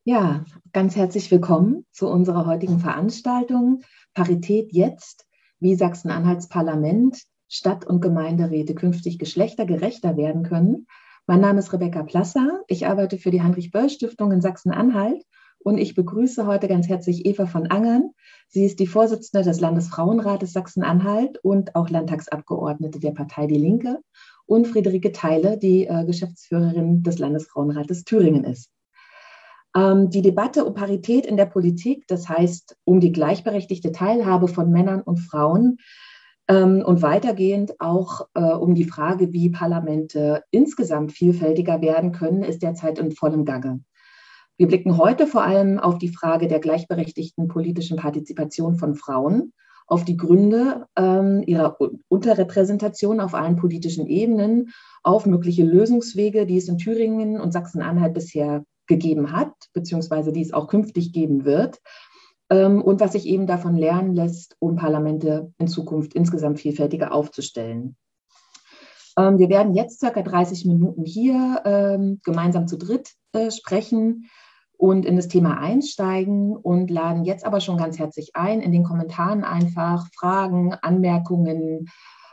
Ja, ganz herzlich willkommen zu unserer heutigen Veranstaltung Parität jetzt, wie Sachsen-Anhalts Parlament, Stadt- und Gemeinderäte künftig geschlechtergerechter werden können. Mein Name ist Rebecca Plasser, ich arbeite für die Heinrich-Böll-Stiftung in Sachsen-Anhalt und ich begrüße heute ganz herzlich Eva von Angern. Sie ist die Vorsitzende des Landesfrauenrates Sachsen-Anhalt und auch Landtagsabgeordnete der Partei Die Linke, und Friederike Theile, die Geschäftsführerin des Landesfrauenrates Thüringen ist. Die Debatte um Parität in der Politik, das heißt um die gleichberechtigte Teilhabe von Männern und Frauen und weitergehend auch um die Frage, wie Parlamente insgesamt vielfältiger werden können, ist derzeit in vollem Gange. Wir blicken heute vor allem auf die Frage der gleichberechtigten politischen Partizipation von Frauen, auf die Gründe ihrer Unterrepräsentation auf allen politischen Ebenen, auf mögliche Lösungswege, die es in Thüringen und Sachsen-Anhalt bisher gegeben hat, beziehungsweise die es auch künftig geben wird, und was sich eben davon lernen lässt, um Parlamente in Zukunft insgesamt vielfältiger aufzustellen. Wir werden jetzt circa 30 Minuten hier gemeinsam zu dritt sprechen und in das Thema einsteigen und laden jetzt aber schon ganz herzlich ein, in den Kommentaren einfach Fragen, Anmerkungen,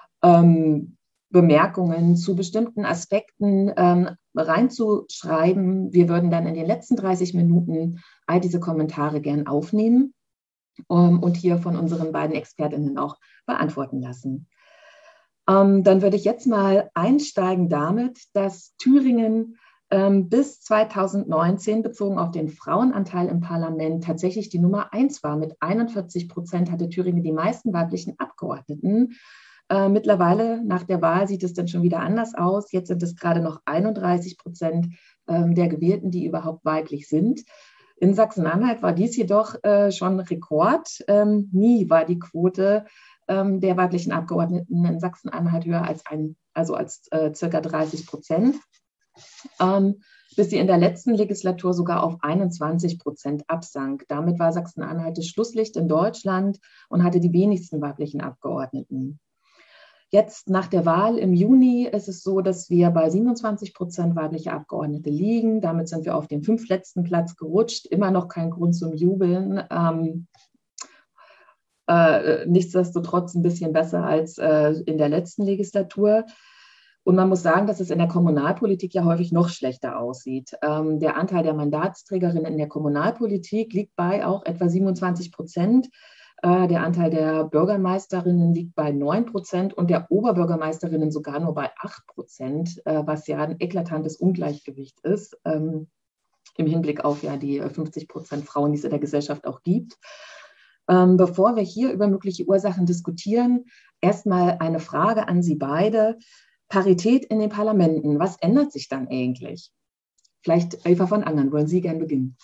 Bemerkungen zu bestimmten Aspekten reinzuschreiben. Wir würden dann in den letzten 30 Minuten all diese Kommentare gern aufnehmen und hier von unseren beiden ExpertInnen auch beantworten lassen. Dann würde ich jetzt mal einsteigen damit, dass Thüringen bis 2019 bezogen auf den Frauenanteil im Parlament tatsächlich die Nummer 1 war. Mit 41% hatte Thüringen die meisten weiblichen Abgeordneten. Mittlerweile nach der Wahl sieht es dann schon wieder anders aus. Jetzt sind es gerade noch 31% der Gewählten, die überhaupt weiblich sind. In Sachsen-Anhalt war dies jedoch schon Rekord. Nie war die Quote der weiblichen Abgeordneten in Sachsen-Anhalt höher als circa 30%. Bis sie in der letzten Legislatur sogar auf 21% absank. Damit war Sachsen-Anhalt das Schlusslicht in Deutschland und hatte die wenigsten weiblichen Abgeordneten. Jetzt nach der Wahl im Juni ist es so, dass wir bei 27% weibliche Abgeordnete liegen. Damit sind wir auf den 5. letzten Platz gerutscht. Immer noch kein Grund zum Jubeln. Nichtsdestotrotz ein bisschen besser als in der letzten Legislatur. Und man muss sagen, dass es in der Kommunalpolitik ja häufig noch schlechter aussieht. Der Anteil der Mandatsträgerinnen in der Kommunalpolitik liegt bei auch etwa 27%. Der Anteil der Bürgermeisterinnen liegt bei 9% und der Oberbürgermeisterinnen sogar nur bei 8%, was ja ein eklatantes Ungleichgewicht ist, im Hinblick auf ja die 50% Frauen, die es in der Gesellschaft auch gibt. Bevor wir hier über mögliche Ursachen diskutieren, erstmal eine Frage an Sie beide. Parität in den Parlamenten, was ändert sich dann eigentlich? Vielleicht Eva von Angern, wollen Sie gern beginnen?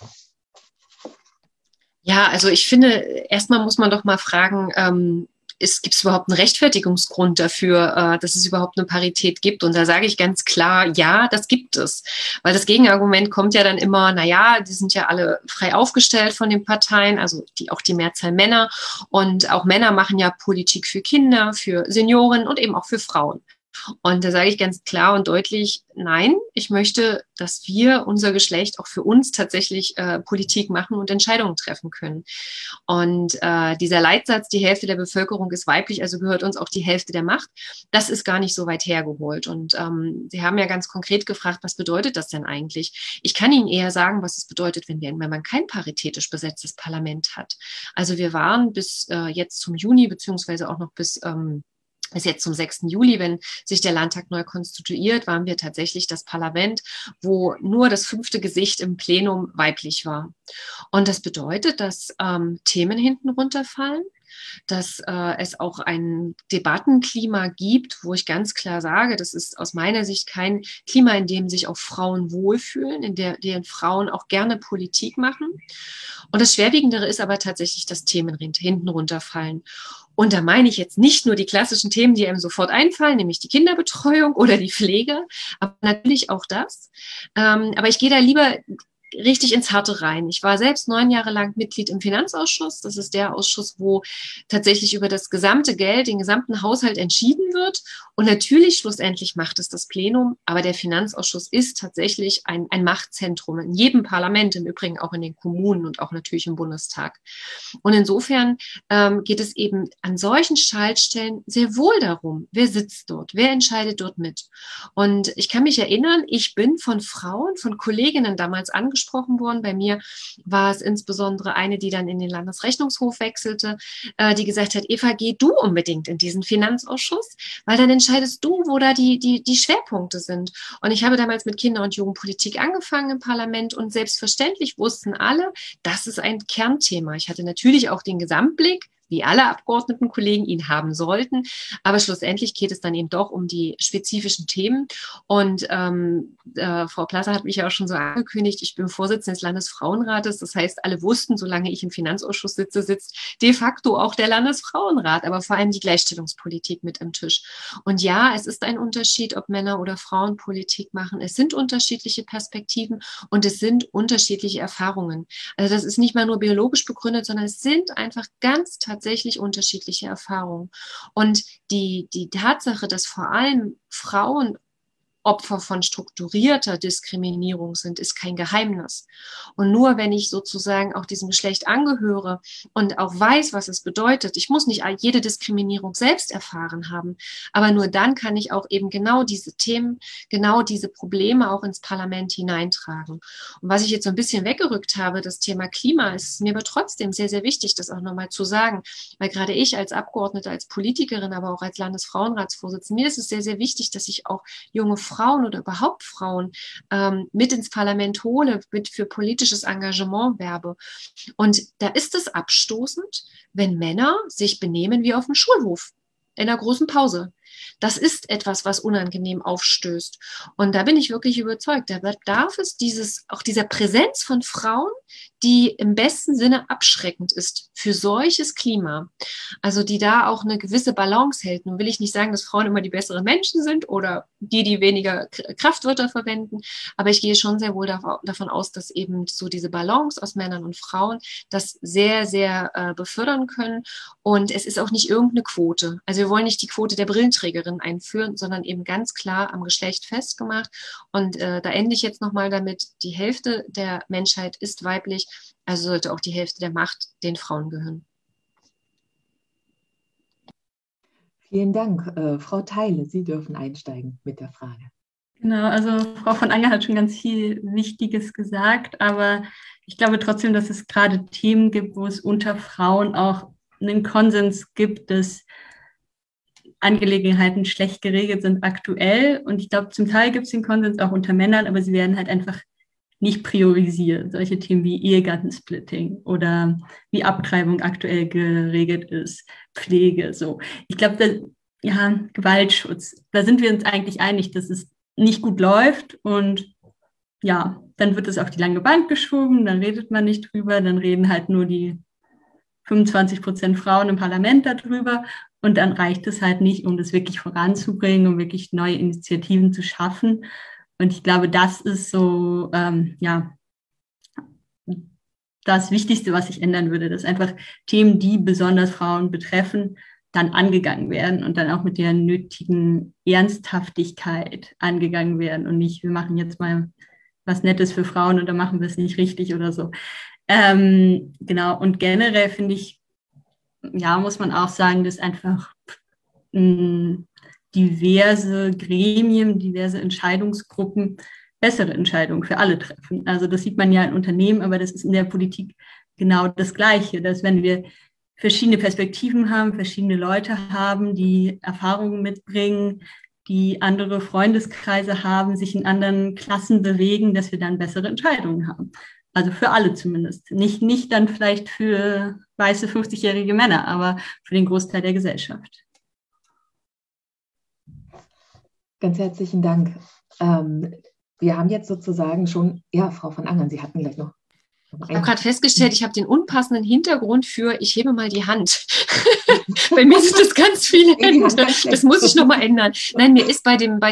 Ja, also ich finde, erstmal muss man doch mal fragen, gibt es überhaupt einen Rechtfertigungsgrund dafür, dass es überhaupt eine Parität gibt? Und da sage ich ganz klar, ja, das gibt es. Weil das Gegenargument kommt ja dann immer, naja, die sind ja alle frei aufgestellt von den Parteien, also auch die Mehrzahl Männer. Und auch Männer machen ja Politik für Kinder, für Senioren und eben auch für Frauen. Und da sage ich ganz klar und deutlich, nein, ich möchte, dass wir, unser Geschlecht, auch für uns tatsächlich Politik machen und Entscheidungen treffen können. Und dieser Leitsatz, die Hälfte der Bevölkerung ist weiblich, also gehört uns auch die Hälfte der Macht, das ist gar nicht so weit hergeholt. Und Sie haben ja ganz konkret gefragt, was bedeutet das denn eigentlich? Ich kann Ihnen eher sagen, was es bedeutet, wenn man kein paritätisch besetztes Parlament hat. Also wir waren bis jetzt zum Juni, beziehungsweise auch noch bis jetzt zum 6. Juli, wenn sich der Landtag neu konstituiert, waren wir tatsächlich das Parlament, wo nur das 5. Gesicht im Plenum weiblich war. Und das bedeutet, dass Themen hinten runterfallen, dass es auch ein Debattenklima gibt, wo ich ganz klar sage, das ist aus meiner Sicht kein Klima, in dem sich auch Frauen wohlfühlen, in denen Frauen auch gerne Politik machen. Und das Schwerwiegendere ist aber tatsächlich, dass Themen hinten runterfallen. Und da meine ich jetzt nicht nur die klassischen Themen, die einem sofort einfallen, nämlich die Kinderbetreuung oder die Pflege, aber natürlich auch das. Aber ich gehe da lieber richtig ins Harte rein. Ich war selbst 9 Jahre lang Mitglied im Finanzausschuss. Das ist der Ausschuss, wo tatsächlich über das gesamte Geld, den gesamten Haushalt entschieden wird. Und natürlich schlussendlich macht es das Plenum, aber der Finanzausschuss ist tatsächlich ein Machtzentrum in jedem Parlament, im Übrigen auch in den Kommunen und auch natürlich im Bundestag. Und insofern geht es eben an solchen Schaltstellen sehr wohl darum, wer sitzt dort, wer entscheidet dort mit. Und ich kann mich erinnern, ich bin von Frauen, von Kolleginnen damals angesprochen worden. Bei mir war es insbesondere eine, die dann in den Landesrechnungshof wechselte, die gesagt hat, Eva, geh du unbedingt in diesen Finanzausschuss, weil dann entscheidest du, wo da die Schwerpunkte sind. Und ich habe damals mit Kinder- und Jugendpolitik angefangen im Parlament und selbstverständlich wussten alle, das ist ein Kernthema. Ich hatte natürlich auch den Gesamtblick, wie alle Abgeordnetenkollegen ihn haben sollten. Aber schlussendlich geht es dann eben doch um die spezifischen Themen. Und Frau Platter hat mich ja auch schon so angekündigt, ich bin Vorsitzende des Landesfrauenrates. Das heißt, alle wussten, solange ich im Finanzausschuss sitze, sitzt de facto auch der Landesfrauenrat, aber vor allem die Gleichstellungspolitik mit am Tisch. Und ja, es ist ein Unterschied, ob Männer oder Frauen Politik machen. Es sind unterschiedliche Perspektiven und es sind unterschiedliche Erfahrungen. Also das ist nicht mal nur biologisch begründet, sondern es sind einfach ganz tatsächlich unterschiedliche Erfahrungen. Und die Tatsache, dass vor allem Frauen Opfer von strukturierter Diskriminierung sind, ist kein Geheimnis. Und nur wenn ich sozusagen auch diesem Geschlecht angehöre und auch weiß, was es bedeutet, ich muss nicht jede Diskriminierung selbst erfahren haben, aber nur dann kann ich auch eben genau diese Themen, genau diese Probleme auch ins Parlament hineintragen. Und was ich jetzt so ein bisschen weggerückt habe, das Thema Klima, ist mir aber trotzdem sehr, sehr wichtig, das auch nochmal zu sagen, weil gerade ich als Abgeordnete, als Politikerin, aber auch als Landesfrauenratsvorsitzende, mir ist es sehr, sehr wichtig, dass ich auch junge Frauen oder überhaupt Frauen mit ins Parlament hole, mit für politisches Engagement werbe. Und da ist es abstoßend, wenn Männer sich benehmen wie auf dem Schulhof in einer großen Pause. Das ist etwas, was unangenehm aufstößt. Und da bin ich wirklich überzeugt, da bedarf es auch dieser Präsenz von Frauen, die im besten Sinne abschreckend ist für solches Klima. Also die da auch eine gewisse Balance hält. Nun will ich nicht sagen, dass Frauen immer die besseren Menschen sind oder die weniger Kraftwörter verwenden, aber ich gehe schon sehr wohl davon aus, dass eben so diese Balance aus Männern und Frauen das sehr, sehr befördern können. Und es ist auch nicht irgendeine Quote. Also wir wollen nicht die Quote der Brillenträgerin einführen, sondern eben ganz klar am Geschlecht festgemacht. Und da ende ich jetzt nochmal damit, die Hälfte der Menschheit ist weiblich, also sollte auch die Hälfte der Macht den Frauen gehören. Vielen Dank. Frau Theile, Sie dürfen einsteigen mit der Frage. Genau, also Frau von Anger hat schon ganz viel Wichtiges gesagt, aber ich glaube trotzdem, dass es gerade Themen gibt, wo es unter Frauen auch einen Konsens gibt, dass Angelegenheiten schlecht geregelt sind aktuell. Und ich glaube, zum Teil gibt es den Konsens auch unter Männern, aber sie werden halt einfach nicht priorisiert. Solche Themen wie Ehegattensplitting oder wie Abtreibung aktuell geregelt ist, Pflege, so. Ich glaube, Gewaltschutz, da sind wir uns eigentlich einig, dass es nicht gut läuft und ja, dann wird es auf die lange Bank geschoben, dann redet man nicht drüber, dann reden halt nur die 25% Frauen im Parlament darüber und dann reicht es halt nicht, um das wirklich voranzubringen, um wirklich neue Initiativen zu schaffen. Und ich glaube, das ist so, das Wichtigste, was sich ändern würde, dass einfach Themen, die besonders Frauen betreffen, dann angegangen werden und dann auch mit der nötigen Ernsthaftigkeit angegangen werden und nicht, wir machen jetzt mal was Nettes für Frauen und dann machen wir es nicht richtig oder so. Genau, und generell finde ich, ja, muss man auch sagen, dass einfach diverse Gremien, diverse Entscheidungsgruppen bessere Entscheidungen für alle treffen. Also das sieht man ja in Unternehmen, aber das ist in der Politik genau das Gleiche, dass wenn wir verschiedene Perspektiven haben, verschiedene Leute haben, die Erfahrungen mitbringen, die andere Freundeskreise haben, sich in anderen Klassen bewegen, dass wir dann bessere Entscheidungen haben. Also für alle zumindest. Nicht dann vielleicht für weiße 50-jährige Männer, aber für den Großteil der Gesellschaft. Ganz herzlichen Dank. Wir haben jetzt sozusagen schon, ja, Frau von Angern, Sie hatten gleich noch. Ich habe gerade festgestellt, ich habe den unpassenden Hintergrund für ich hebe mal die Hand. Bei mir sind das ganz viele Hände. Das muss ich nochmal ändern. Nein, mir ist bei dem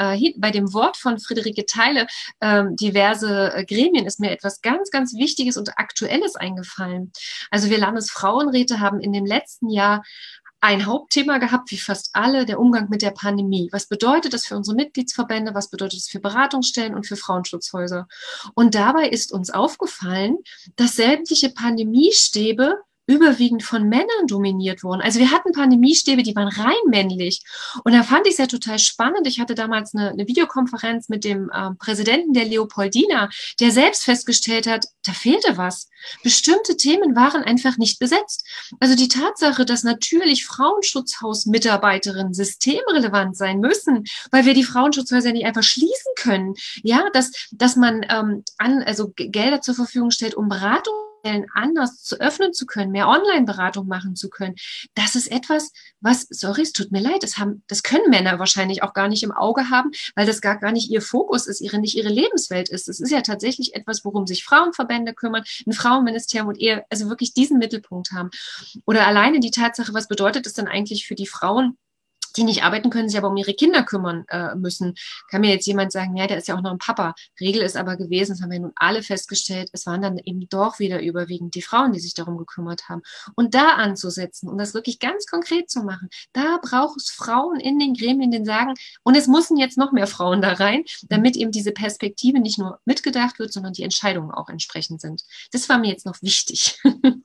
Wort von Friederike Theile, diverse Gremien, ist mir etwas ganz, ganz Wichtiges und Aktuelles eingefallen. Also wir Landesfrauenräte haben in dem letzten Jahr ein Hauptthema gehabt, wie fast alle, der Umgang mit der Pandemie. Was bedeutet das für unsere Mitgliedsverbände? Was bedeutet das für Beratungsstellen und für Frauenschutzhäuser? Und dabei ist uns aufgefallen, dass sämtliche Pandemiestäbe überwiegend von Männern dominiert wurden. Also wir hatten Pandemiestäbe, die waren rein männlich. Und da fand ich es ja total spannend. Ich hatte damals eine Videokonferenz mit dem Präsidenten der Leopoldina, der selbst festgestellt hat, da fehlte was. Bestimmte Themen waren einfach nicht besetzt. Also die Tatsache, dass natürlich Frauenschutzhausmitarbeiterinnen systemrelevant sein müssen, weil wir die Frauenschutzhäuser nicht einfach schließen können. Ja, dass man also Gelder zur Verfügung stellt, um Beratung anders zu öffnen zu können, mehr Online-Beratung machen zu können. Das ist etwas, sorry, es tut mir leid, das können Männer wahrscheinlich auch gar nicht im Auge haben, weil das gar nicht ihr Fokus ist, nicht ihre Lebenswelt ist. Es ist ja tatsächlich etwas, worum sich Frauenverbände kümmern, ein Frauenministerium und eher, also wirklich diesen Mittelpunkt haben. Oder alleine die Tatsache, was bedeutet es denn eigentlich für die Frauen, die nicht arbeiten können, sich aber um ihre Kinder kümmern müssen. Kann mir jetzt jemand sagen, ja, der ist ja auch noch ein Papa. Regel ist aber gewesen, das haben wir nun alle festgestellt, es waren dann eben doch wieder überwiegend die Frauen, die sich darum gekümmert haben. Und da anzusetzen und das wirklich ganz konkret zu machen, da braucht es Frauen in den Gremien, die sagen, und es müssen jetzt noch mehr Frauen da rein, damit eben diese Perspektive nicht nur mitgedacht wird, sondern die Entscheidungen auch entsprechend sind. Das war mir jetzt noch wichtig.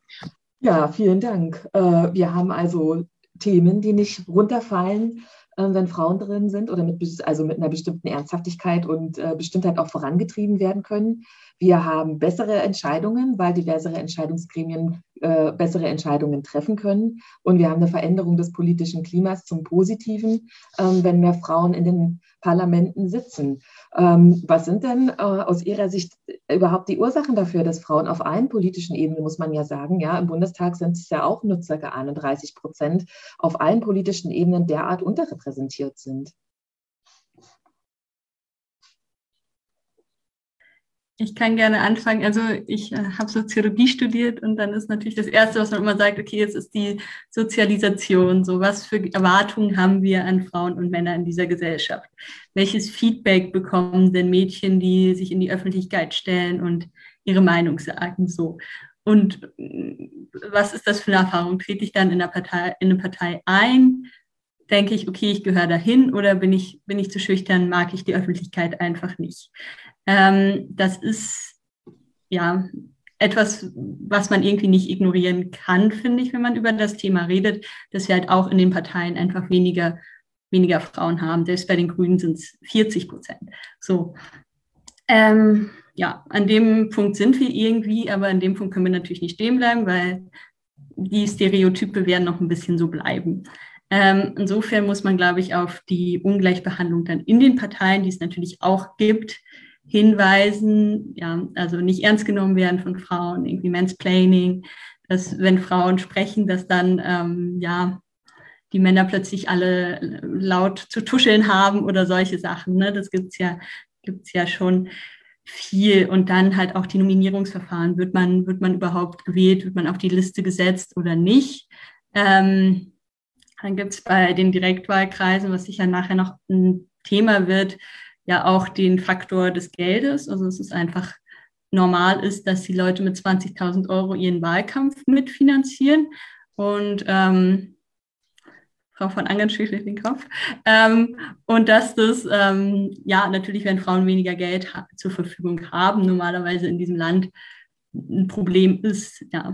Ja, vielen Dank. Wir haben also Themen, die nicht runterfallen, wenn Frauen drin sind oder mit einer bestimmten Ernsthaftigkeit und Bestimmtheit auch vorangetrieben werden können. Wir haben bessere Entscheidungen, weil diversere Entscheidungsgremien bessere Entscheidungen treffen können. Und wir haben eine Veränderung des politischen Klimas zum Positiven, wenn mehr Frauen in den Parlamenten sitzen. Was sind denn aus Ihrer Sicht überhaupt die Ursachen dafür, dass Frauen auf allen politischen Ebenen, muss man ja sagen, ja, im Bundestag sind es ja auch nur ca. 31%, auf allen politischen Ebenen derart unterrepräsentiert sind? Ich kann gerne anfangen. Also ich habe Soziologie studiert und dann ist natürlich das Erste, was man immer sagt, okay, jetzt ist die Sozialisation. So, was für Erwartungen haben wir an Frauen und Männer in dieser Gesellschaft? Welches Feedback bekommen denn Mädchen, die sich in die Öffentlichkeit stellen und ihre Meinung sagen? So. Und was ist das für eine Erfahrung? Trete ich dann in eine Partei ein? Denke ich, okay, ich gehöre dahin, oder bin ich zu schüchtern, mag ich die Öffentlichkeit einfach nicht? Das ist ja etwas, was man irgendwie nicht ignorieren kann, finde ich, wenn man über das Thema redet, dass wir halt auch in den Parteien einfach weniger Frauen haben. Selbst bei den Grünen sind es 40%. So. Ja, an dem Punkt sind wir irgendwie, aber an dem Punkt können wir natürlich nicht stehen bleiben, weil die Stereotype werden noch ein bisschen so bleiben. Insofern muss man, glaube ich, auf die Ungleichbehandlung dann in den Parteien, die es natürlich auch gibt, hinweisen, ja, also nicht ernst genommen werden von Frauen, irgendwie Mansplaining, dass wenn Frauen sprechen, dass dann, die Männer plötzlich alle laut zu tuscheln haben oder solche Sachen, ne? Das gibt's ja schon viel. Und dann halt auch die Nominierungsverfahren. Wird man überhaupt gewählt? Wird man auf die Liste gesetzt oder nicht? Dann gibt es bei den Direktwahlkreisen, was sicher nachher noch ein Thema wird, ja auch den Faktor des Geldes. Also es ist einfach normal ist, dass die Leute mit 20.000 € ihren Wahlkampf mitfinanzieren. Und Frau von Angern schüttelt den Kopf. Und dass das, natürlich, wenn Frauen weniger Geld zur Verfügung haben, normalerweise in diesem Land ein Problem ist, ja.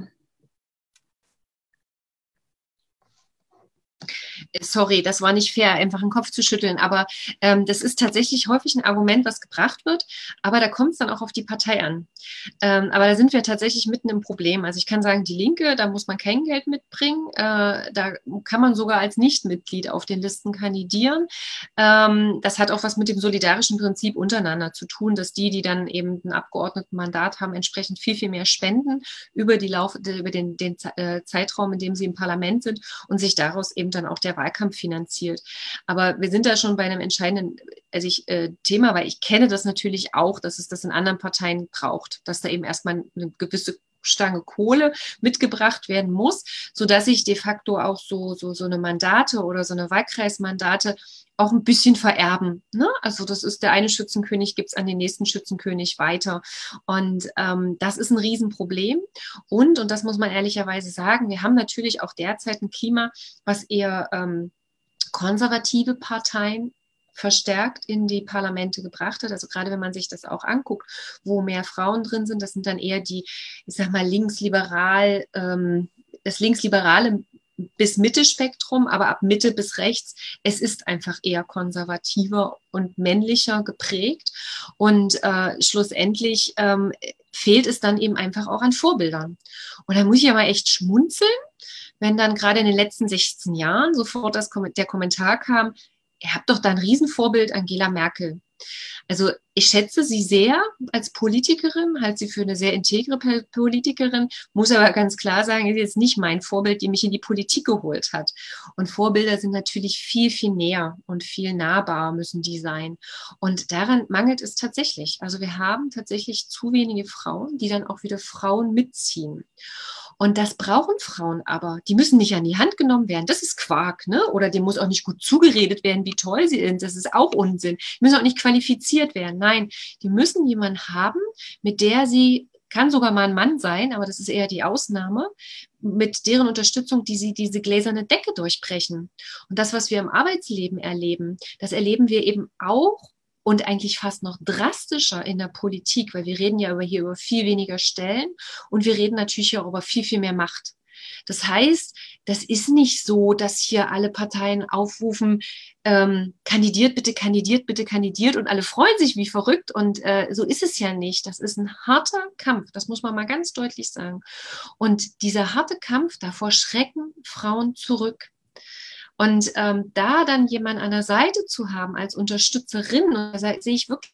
Sorry, das war nicht fair, einfach den Kopf zu schütteln, aber das ist tatsächlich häufig ein Argument, was gebracht wird, aber da kommt es dann auch auf die Partei an. Aber da sind wir tatsächlich mitten im Problem. Also ich kann sagen, die Linke, da muss man kein Geld mitbringen, da kann man sogar als Nichtmitglied auf den Listen kandidieren. Das hat auch was mit dem solidarischen Prinzip untereinander zu tun, dass die dann eben ein Abgeordnetenmandat haben, entsprechend viel, viel mehr spenden über den Zeitraum, in dem sie im Parlament sind und sich daraus eben dann auch der Wahlkampf finanziert. Aber wir sind da schon bei einem entscheidenden Thema, weil ich kenne das natürlich auch, dass es das in anderen Parteien braucht, dass da eben erstmal eine gewisse Stange Kohle mitgebracht werden muss, sodass ich de facto auch so eine Mandate oder so eine Wahlkreismandate auch ein bisschen vererben. Ne? Also das ist, der eine Schützenkönig gibt es an den nächsten Schützenkönig weiter. Und das ist ein Riesenproblem. Und das muss man ehrlicherweise sagen, wir haben natürlich auch derzeit ein Klima, was eher konservative Parteien verstärkt in die Parlamente gebracht hat. Also gerade wenn man sich das auch anguckt, wo mehr Frauen drin sind, das sind dann eher die, ich sag mal, das linksliberale bis Mitte-Spektrum, aber ab Mitte bis rechts, es ist einfach eher konservativer und männlicher geprägt. Und schlussendlich fehlt es dann eben einfach auch an Vorbildern. Und da muss ich ja mal echt schmunzeln, wenn dann gerade in den letzten 16 Jahren sofort der Kommentar kam, ihr habt doch da ein Riesenvorbild, Angela Merkel. Also ich schätze sie sehr als Politikerin, halte sie für eine sehr integre Politikerin, muss aber ganz klar sagen, ist jetzt nicht mein Vorbild, die mich in die Politik geholt hat. Und Vorbilder sind natürlich viel, viel näher und viel nahbarer müssen die sein. Und daran mangelt es tatsächlich. Also wir haben tatsächlich zu wenige Frauen, die dann auch wieder Frauen mitziehen. Und das brauchen Frauen aber. Die müssen nicht an die Hand genommen werden. Das ist Quark, ne? Oder dem muss auch nicht gut zugeredet werden, wie toll sie sind. Das ist auch Unsinn. Die müssen auch nicht qualifiziert werden. Nein, die müssen jemanden haben, mit der sie, kann sogar mal ein Mann sein, aber das ist eher die Ausnahme, mit deren Unterstützung, die sie diese gläserne Decke durchbrechen. Und das, was wir im Arbeitsleben erleben, das erleben wir eben auch und eigentlich fast noch drastischer in der Politik, weil wir reden ja hier über viel weniger Stellen und wir reden natürlich auch über viel, viel mehr Macht. Das heißt, das ist nicht so, dass hier alle Parteien aufrufen, kandidiert bitte kandidiert und alle freuen sich wie verrückt und so ist es ja nicht. Das ist ein harter Kampf, das muss man mal ganz deutlich sagen. Und dieser harte Kampf, davor schrecken Frauen zurück. Und da dann jemand an der Seite zu haben als Unterstützerin, da sehe ich wirklich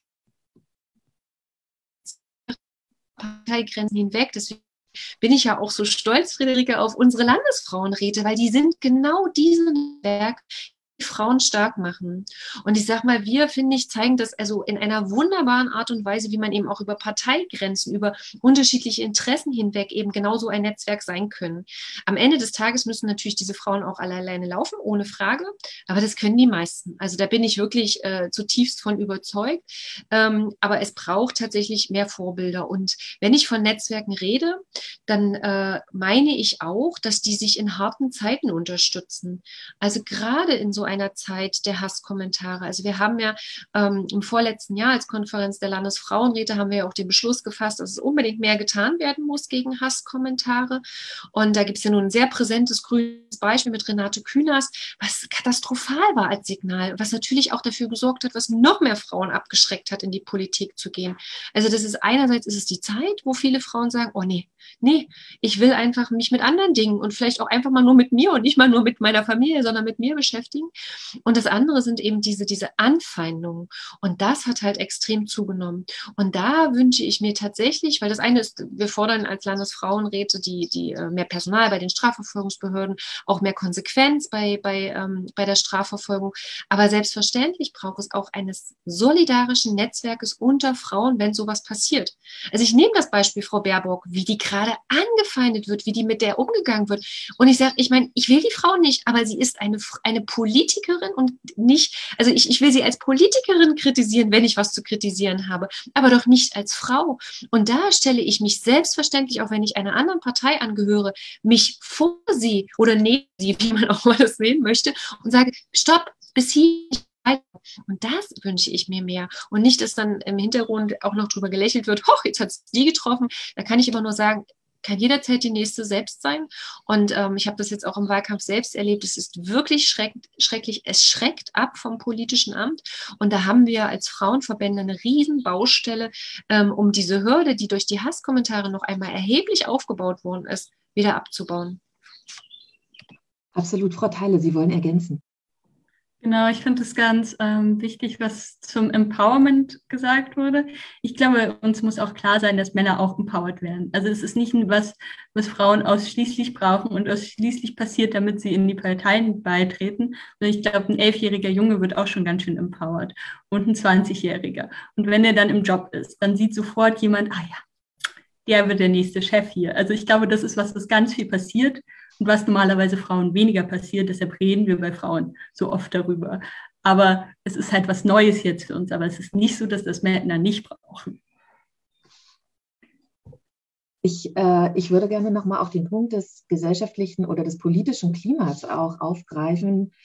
Parteigrenzen hinweg. Deswegen bin ich ja auch so stolz, Friederike, auf unsere Landesfrauenräte, weil die sind genau diesen Werk, die Frauen stark machen. Und ich sag mal, wir, finde ich, zeigen das also in einer wunderbaren Art und Weise, wie man eben auch über Parteigrenzen, über unterschiedliche Interessen hinweg eben genauso ein Netzwerk sein können. Am Ende des Tages müssen natürlich diese Frauen auch alle alleine laufen, ohne Frage, aber das können die meisten. Also da bin ich wirklich zutiefst von überzeugt. Aber es braucht tatsächlich mehr Vorbilder. Und wenn ich von Netzwerken rede, dann meine ich auch, dass die sich in harten Zeiten unterstützen. Also gerade in so einer Zeit der Hasskommentare. Also wir haben ja im vorletzten Jahr als Konferenz der Landesfrauenräte haben wir ja auch den Beschluss gefasst, dass es unbedingt mehr getan werden muss gegen Hasskommentare. Und da gibt es ja nun ein sehr präsentes grünes Beispiel mit Renate Künast, was katastrophal war als Signal, was natürlich auch dafür gesorgt hat, was noch mehr Frauen abgeschreckt hat, in die Politik zu gehen. Also das ist einerseits ist es die Zeit, wo viele Frauen sagen, oh nee, ich will einfach mich mit anderen Dingen und vielleicht auch einfach mal nur mit mir und nicht mal nur mit meiner Familie, sondern mit mir beschäftigen. Und das andere sind eben diese Anfeindungen. Und das hat halt extrem zugenommen. Und da wünsche ich mir tatsächlich, weil das eine ist, wir fordern als Landesfrauenräte die mehr Personal bei den Strafverfolgungsbehörden, auch mehr Konsequenz bei der Strafverfolgung. Aber selbstverständlich braucht es auch eines solidarischen Netzwerkes unter Frauen, wenn sowas passiert. Also ich nehme das Beispiel Frau Baerbock, wie die gerade angefeindet wird, wie die mit der umgegangen wird. Und ich sage, ich meine, ich will die Frau nicht, aber sie ist eine Politikerin und nicht, also ich will sie als Politikerin kritisieren, wenn ich was zu kritisieren habe, aber doch nicht als Frau. Und da stelle ich mich selbstverständlich, auch wenn ich einer anderen Partei angehöre, mich vor sie oder neben sie, wie man auch mal das sehen möchte, und sage, stopp, bis hier. Und das wünsche ich mir mehr. Und nicht, dass dann im Hintergrund auch noch drüber gelächelt wird, hoch, jetzt hat es die getroffen. Da kann ich immer nur sagen, kann jederzeit die nächste selbst sein. Und ich habe das jetzt auch im Wahlkampf selbst erlebt. Es ist wirklich schrecklich. Es schreckt ab vom politischen Amt. Und da haben wir als Frauenverbände eine riesen Baustelle, um diese Hürde, die durch die Hasskommentare noch einmal erheblich aufgebaut worden ist, wieder abzubauen. Absolut, Frau Theile, Sie wollen ergänzen. Genau, ich finde es ganz wichtig, was zum Empowerment gesagt wurde. Ich glaube, uns muss auch klar sein, dass Männer auch empowered werden. Also es ist nicht was Frauen ausschließlich brauchen und ausschließlich passiert, damit sie in die Parteien beitreten. Und ich glaube, ein 11-jähriger Junge wird auch schon ganz schön empowered und ein 20-jähriger. Und wenn er dann im Job ist, dann sieht sofort jemand, ah ja, der wird der nächste Chef hier. Also ich glaube, das ist was ganz viel passiert und was normalerweise Frauen weniger passiert. Deshalb reden wir bei Frauen so oft darüber. Aber es ist halt was Neues jetzt für uns. Aber es ist nicht so, dass das Männer nicht brauchen. Ich würde gerne nochmal auf den Punkt des gesellschaftlichen oder des politischen Klimas auch aufgreifen,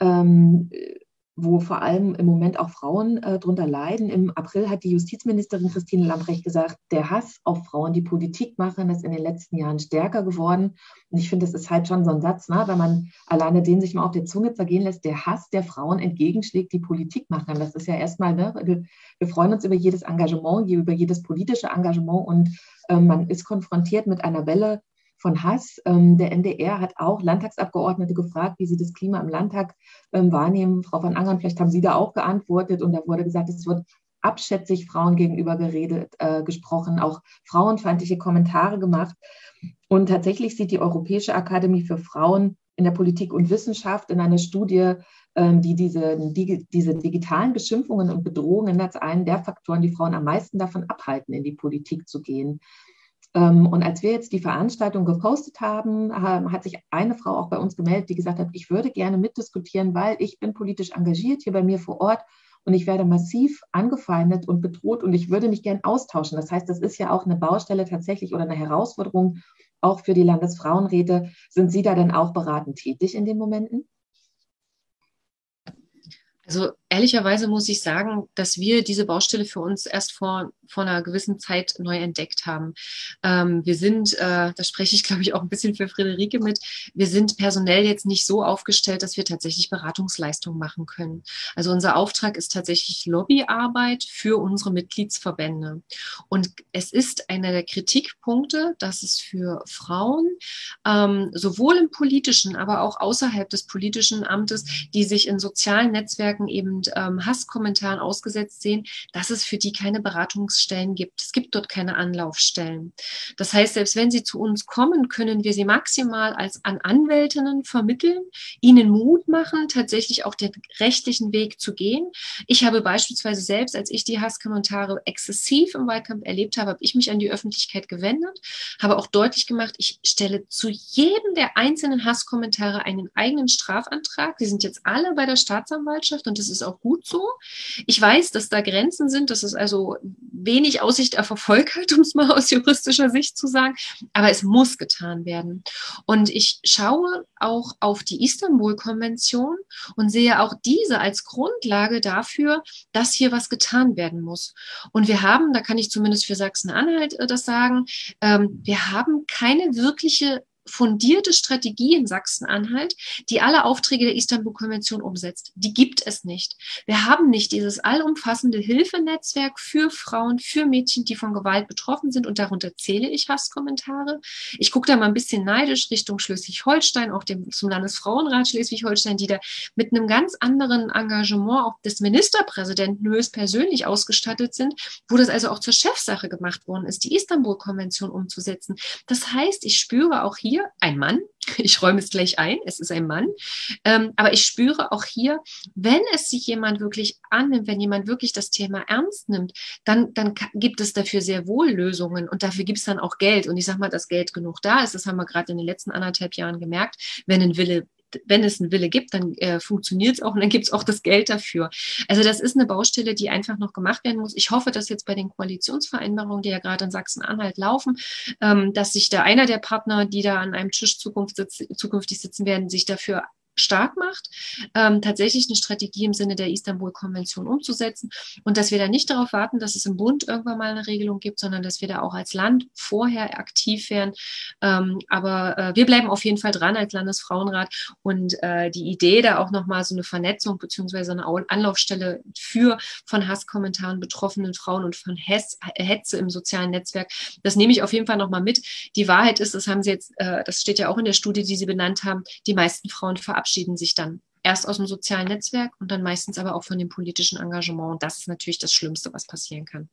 wo vor allem im Moment auch Frauen drunter leiden. Im April hat die Justizministerin Christine Lambrecht gesagt, der Hass auf Frauen, die Politik machen, ist in den letzten Jahren stärker geworden. Und ich finde, das ist halt schon so ein Satz, ne? Wenn man alleine den sich mal auf der Zunge zergehen lässt, der Hass der Frauen entgegenschlägt, die Politik machen. Das ist ja erstmal, ne? Wir freuen uns über jedes Engagement, über jedes politische Engagement und man ist konfrontiert mit einer Welle von Hass. Der NDR hat auch Landtagsabgeordnete gefragt, wie sie das Klima im Landtag wahrnehmen. Frau von Angern, vielleicht haben Sie da auch geantwortet und da wurde gesagt, es wird abschätzig Frauen gegenüber gesprochen, auch frauenfeindliche Kommentare gemacht. Und tatsächlich sieht die Europäische Akademie für Frauen in der Politik und Wissenschaft in einer Studie, die diese digitalen Beschimpfungen und Bedrohungen als einen der Faktoren, die Frauen am meisten davon abhalten, in die Politik zu gehen. Und als wir jetzt die Veranstaltung gepostet haben, hat sich eine Frau auch bei uns gemeldet, die gesagt hat, ich würde gerne mitdiskutieren, weil ich bin politisch engagiert hier bei mir vor Ort und ich werde massiv angefeindet und bedroht und ich würde mich gern austauschen. Das heißt, das ist ja auch eine Baustelle tatsächlich oder eine Herausforderung auch für die Landesfrauenräte. Sind Sie da denn auch beratend tätig in den Momenten? Also ehrlicherweise muss ich sagen, dass wir diese Baustelle für uns erst vor einer gewissen Zeit neu entdeckt haben. Wir sind, da spreche ich glaube ich auch ein bisschen für Friederike mit, wir sind personell jetzt nicht so aufgestellt, dass wir tatsächlich Beratungsleistungen machen können. Also unser Auftrag ist tatsächlich Lobbyarbeit für unsere Mitgliedsverbände. Und es ist einer der Kritikpunkte, dass es für Frauen sowohl im politischen, aber auch außerhalb des politischen Amtes, die sich in sozialen Netzwerken eben Hasskommentaren ausgesetzt sehen, dass es für die keine Beratungsstellen gibt. Es gibt dort keine Anlaufstellen. Das heißt, selbst wenn sie zu uns kommen, können wir sie maximal als an Anwältinnen vermitteln, ihnen Mut machen, tatsächlich auch den rechtlichen Weg zu gehen. Ich habe beispielsweise selbst, als ich die Hasskommentare exzessiv im Wahlkampf erlebt habe, habe ich mich an die Öffentlichkeit gewendet, habe auch deutlich gemacht, ich stelle zu jedem der einzelnen Hasskommentare einen eigenen Strafantrag. Die sind jetzt alle bei der Staatsanwaltschaft und das ist auch gut so. Ich weiß, dass da Grenzen sind, dass es also wenig Aussicht auf Erfolg hat, um es mal aus juristischer Sicht zu sagen, aber es muss getan werden. Und ich schaue auch auf die Istanbul-Konvention und sehe auch diese als Grundlage dafür, dass hier was getan werden muss. Und wir haben, da kann ich zumindest für Sachsen-Anhalt das sagen, wir haben keine wirkliche fundierte Strategie in Sachsen-Anhalt, die alle Aufträge der Istanbul-Konvention umsetzt. Die gibt es nicht. Wir haben nicht dieses allumfassende Hilfenetzwerk für Frauen, für Mädchen, die von Gewalt betroffen sind und darunter zähle ich Hasskommentare. Ich gucke da mal ein bisschen neidisch Richtung Schleswig-Holstein, auch zum Landesfrauenrat Schleswig-Holstein, die da mit einem ganz anderen Engagement auch des Ministerpräsidenten höchstpersönlich ausgestattet sind, wo das also auch zur Chefsache gemacht worden ist, die Istanbul-Konvention umzusetzen. Das heißt, ich spüre auch hier ein Mann, ich räume es gleich ein, es ist ein Mann, aber ich spüre auch hier, wenn es sich jemand wirklich annimmt, wenn jemand wirklich das Thema ernst nimmt, dann gibt es dafür sehr wohl Lösungen und dafür gibt es dann auch Geld. Und ich sage mal, dass Geld genug da ist, das haben wir gerade in den letzten 1,5 Jahren gemerkt, wenn es einen Wille gibt, dann funktioniert es auch und dann gibt es auch das Geld dafür. Also das ist eine Baustelle, die einfach noch gemacht werden muss. Ich hoffe, dass jetzt bei den Koalitionsvereinbarungen, die ja gerade in Sachsen-Anhalt laufen, dass sich da einer der Partner, die da an einem Tisch zukünftig sitzen werden, sich dafür stark macht, tatsächlich eine Strategie im Sinne der Istanbul-Konvention umzusetzen und dass wir da nicht darauf warten, dass es im Bund irgendwann mal eine Regelung gibt, sondern dass wir da auch als Land vorher aktiv werden. Aber wir bleiben auf jeden Fall dran als Landesfrauenrat und die Idee, da auch nochmal so eine Vernetzung beziehungsweise eine Anlaufstelle für von Hasskommentaren betroffenen Frauen und von Hetze im sozialen Netzwerk, das nehme ich auf jeden Fall nochmal mit. Die Wahrheit ist, das haben Sie jetzt, das steht ja auch in der Studie, die Sie benannt haben, die meisten Frauen verabschieden sich dann erst aus dem sozialen Netzwerk und dann meistens aber auch von dem politischen Engagement. Und das ist natürlich das Schlimmste, was passieren kann.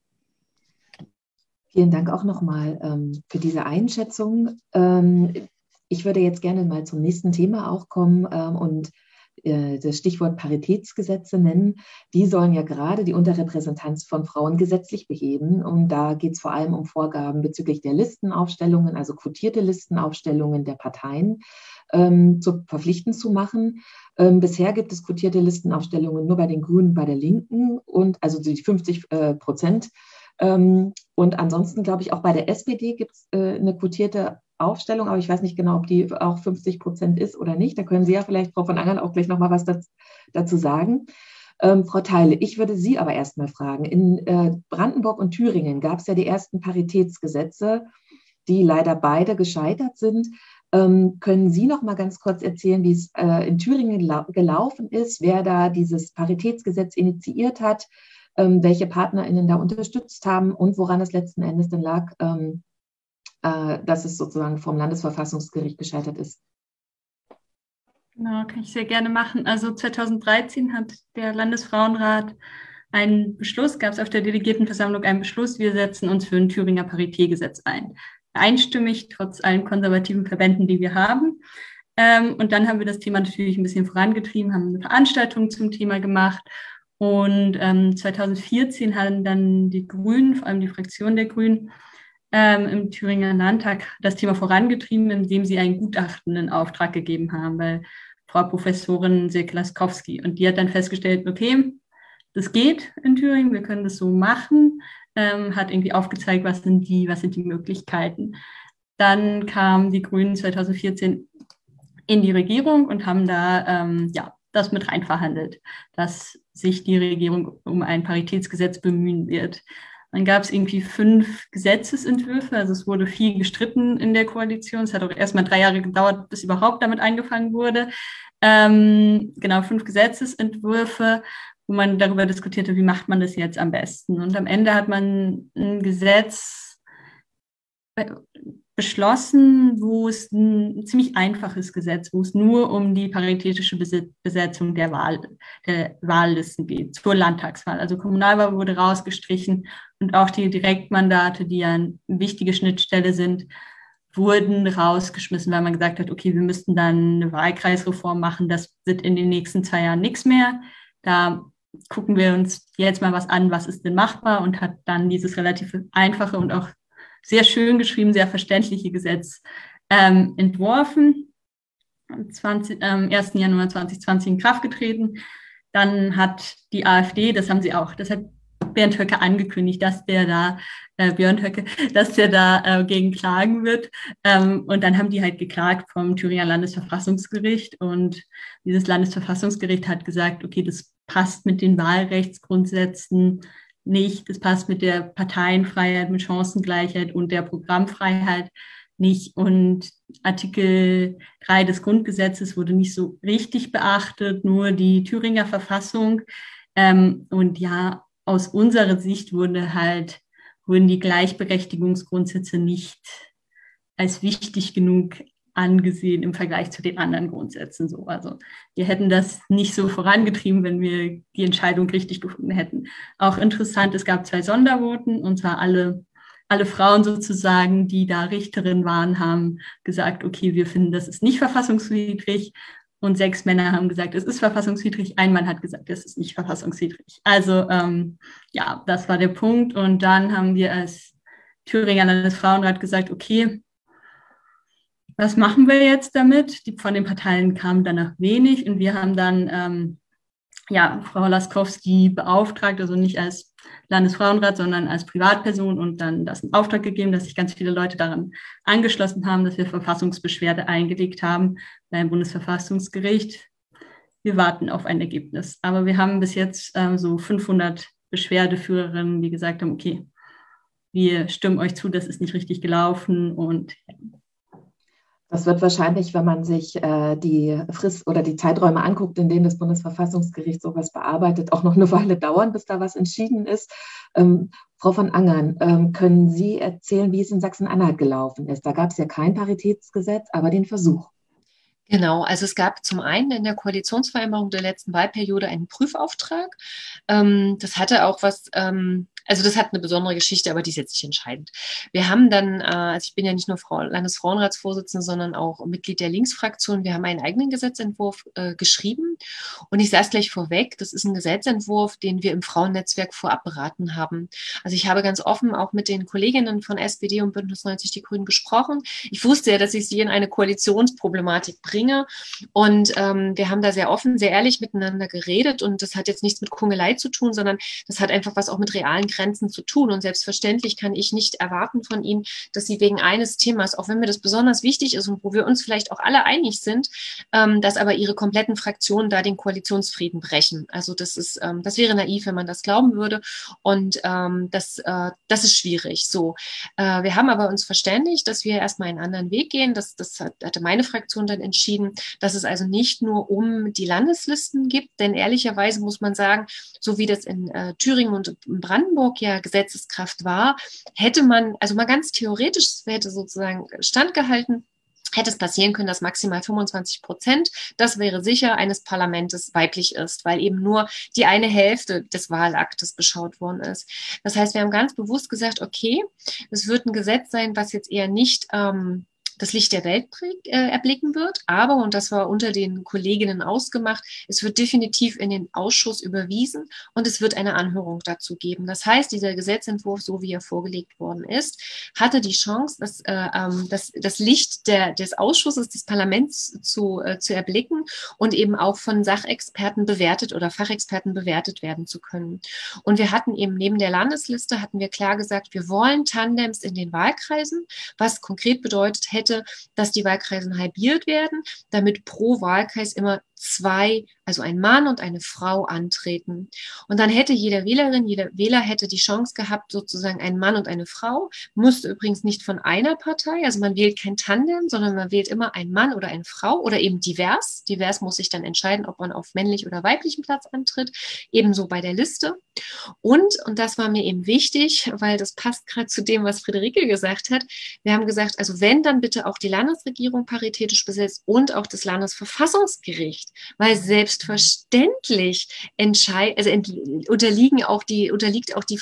Vielen Dank auch nochmal für diese Einschätzung. Ich würde jetzt gerne mal zum nächsten Thema auch kommen und das Stichwort Paritätsgesetze nennen. Die sollen ja gerade die Unterrepräsentanz von Frauen gesetzlich beheben. Und da geht es vor allem um Vorgaben bezüglich der Listenaufstellungen, also quotierte Listenaufstellungen der Parteien verpflichtend zu machen. Bisher gibt es quotierte Listenaufstellungen nur bei den Grünen, bei der Linken und also die 50%. Und ansonsten, glaube ich, auch bei der SPD gibt es eine quotierte Aufstellung, aber ich weiß nicht genau, ob die auch 50% ist oder nicht. Da können Sie ja vielleicht, Frau von Angern, auch gleich nochmal was dazu sagen. Frau Theile, ich würde Sie aber erstmal fragen. In Brandenburg und Thüringen gab es ja die ersten Paritätsgesetze, die leider beide gescheitert sind. Können Sie noch mal ganz kurz erzählen, wie es in Thüringen gelaufen ist, wer da dieses Paritätsgesetz initiiert hat, welche PartnerInnen da unterstützt haben und woran es letzten Endes denn lag, dass es sozusagen vom Landesverfassungsgericht gescheitert ist? Genau, kann ich sehr gerne machen. Also 2013 hat der Landesfrauenrat einen Beschluss, gab es auf der Delegiertenversammlung einen Beschluss, wir setzen uns für ein Thüringer Paritätgesetz ein. Einstimmig, trotz allen konservativen Verbänden, die wir haben. Und dann haben wir das Thema natürlich ein bisschen vorangetrieben, haben eine Veranstaltung zum Thema gemacht. Und 2014 haben dann die Grünen, vor allem die Fraktion der Grünen, im Thüringer Landtag das Thema vorangetrieben, indem sie ein Gutachten in Auftrag gegeben haben bei Frau Professorin Silke Laskowski. Und die hat dann festgestellt, okay, das geht in Thüringen, wir können das so machen, hat irgendwie aufgezeigt, was sind die Möglichkeiten. Dann kamen die Grünen 2014 in die Regierung und haben da das mit rein verhandelt, dass sich die Regierung um ein Paritätsgesetz bemühen wird. Dann gab es irgendwie 5 Gesetzesentwürfe, also es wurde viel gestritten in der Koalition. Es hat auch erstmal 3 Jahre gedauert, bis überhaupt damit angefangen wurde. 5 Gesetzesentwürfe, wo man darüber diskutierte, wie macht man das jetzt am besten. Und am Ende hat man ein Gesetz beschlossen, wo es ein ziemlich einfaches Gesetz, wo es nur um die paritätische Besetzung der Wahllisten geht, zur Landtagswahl. Also Kommunalwahl wurde rausgestrichen und auch die Direktmandate, die ja eine wichtige Schnittstelle sind, wurden rausgeschmissen, weil man gesagt hat, okay, wir müssten dann eine Wahlkreisreform machen, das wird in den nächsten 2 Jahren nichts mehr. Da gucken wir uns jetzt mal was an, was ist denn machbar, und hat dann dieses relativ einfache und auch sehr schön geschrieben, sehr verständliche Gesetz entworfen. Am 1. Januar 2020 in Kraft getreten. Dann hat die AfD, das hat Bernd Höcke angekündigt, dass der da, gegen klagen wird. Und dann haben die halt geklagt vom Thüringer Landesverfassungsgericht. Und dieses Landesverfassungsgericht hat gesagt, okay, das passt mit den Wahlrechtsgrundsätzen nicht, das passt mit der Parteienfreiheit, mit Chancengleichheit und der Programmfreiheit nicht. Und Artikel 3 des Grundgesetzes wurde nicht so richtig beachtet, nur die Thüringer Verfassung. Und ja, aus unserer Sicht wurden die Gleichberechtigungsgrundsätze nicht als wichtig genug angesehen im Vergleich zu den anderen Grundsätzen. So. Also wir hätten das nicht so vorangetrieben, wenn wir die Entscheidung richtig gefunden hätten. Auch interessant, es gab 2 Sondervoten, und zwar alle Frauen sozusagen, die da Richterin waren, haben gesagt, okay, wir finden, das ist nicht verfassungswidrig. Und 6 Männer haben gesagt, es ist verfassungswidrig. Ein Mann hat gesagt, es ist nicht verfassungswidrig. Also das war der Punkt. Und dann haben wir als Thüringer Landesfrauenrat gesagt, okay, was machen wir jetzt damit? Von den Parteien kam danach wenig, und wir haben dann Frau Laskowski beauftragt, also nicht als Landesfrauenrat, sondern als Privatperson, und dann das in Auftrag gegeben, dass sich ganz viele Leute daran angeschlossen haben, dass wir Verfassungsbeschwerde eingelegt haben beim Bundesverfassungsgericht. Wir warten auf ein Ergebnis. Aber wir haben bis jetzt so 500 Beschwerdeführerinnen, die gesagt haben, okay, wir stimmen euch zu, das ist nicht richtig gelaufen. Und das wird wahrscheinlich, wenn man sich die Frist oder die Zeiträume anguckt, in denen das Bundesverfassungsgericht sowas bearbeitet, auch noch eine Weile dauern, bis da was entschieden ist. Frau von Angern, können Sie erzählen, wie es in Sachsen-Anhalt gelaufen ist? Da gab es ja kein Paritätsgesetz, aber den Versuch. Genau, also es gab zum einen in der Koalitionsvereinbarung der letzten Wahlperiode einen Prüfauftrag. Das hatte auch was, also das hat eine besondere Geschichte, aber die ist jetzt nicht entscheidend. Wir haben dann, also ich bin ja nicht nur Landesfrauenratsvorsitzende, sondern auch Mitglied der Linksfraktion. Wir haben einen eigenen Gesetzentwurf geschrieben und ich sage es gleich vorweg, das ist ein Gesetzentwurf, den wir im Frauennetzwerk vorab beraten haben. Also ich habe ganz offen auch mit den Kolleginnen von SPD und Bündnis 90 Die Grünen gesprochen. Ich wusste ja, dass ich sie in eine Koalitionsproblematik bringe. Und wir haben da sehr offen, sehr ehrlich miteinander geredet und das hat jetzt nichts mit Kungelei zu tun, sondern das hat einfach was auch mit realen Grenzen zu tun. Und selbstverständlich kann ich nicht erwarten von Ihnen, dass Sie wegen eines Themas, auch wenn mir das besonders wichtig ist und wo wir uns vielleicht auch alle einig sind, dass aber Ihre kompletten Fraktionen da den Koalitionsfrieden brechen. Also das wäre naiv, wenn man das glauben würde. Und das ist schwierig. So, wir haben aber uns verständigt, dass wir erstmal einen anderen Weg gehen. Das hatte meine Fraktion dann entschieden, dass es also nicht nur um die Landeslisten gibt, denn ehrlicherweise muss man sagen, so wie das in Thüringen und in Brandenburg ja Gesetzeskraft war, hätte man, also mal ganz theoretisch, hätte sozusagen standgehalten, hätte es passieren können, dass maximal 25%, das wäre sicher, eines Parlaments weiblich ist, weil eben nur die eine Hälfte des Wahlaktes beschaut worden ist. Das heißt, wir haben ganz bewusst gesagt, okay, es wird ein Gesetz sein, was jetzt eher nicht das Licht der Welt erblicken wird. Aber, und das war unter den Kolleginnen ausgemacht, es wird definitiv in den Ausschuss überwiesen und es wird eine Anhörung dazu geben. Das heißt, dieser Gesetzentwurf, so wie er vorgelegt worden ist, hatte die Chance, das Licht des Ausschusses, des Parlaments zu erblicken und eben auch von Sachexperten bewertet oder Fachexperten bewertet werden zu können. Und wir hatten eben neben der Landesliste, hatten wir klar gesagt, wir wollen Tandems in den Wahlkreisen, was konkret bedeutet hätte, dass die Wahlkreise halbiert werden, damit pro Wahlkreis immer zwei, also ein Mann und eine Frau antreten. Und dann hätte jede Wählerin, jeder Wähler hätte die Chance gehabt, sozusagen ein Mann und eine Frau, musste übrigens nicht von einer Partei, also man wählt kein Tandem, sondern man wählt immer einen Mann oder eine Frau oder eben divers. Divers muss sich dann entscheiden, ob man auf männlich oder weiblichen Platz antritt, ebenso bei der Liste. Und das war mir eben wichtig, weil das passt gerade zu dem, was Friederike gesagt hat, wir haben gesagt, also wenn, dann bitte auch die Landesregierung paritätisch besetzt und auch das Landesverfassungsgericht, weil selbstverständlich unterliegt auch die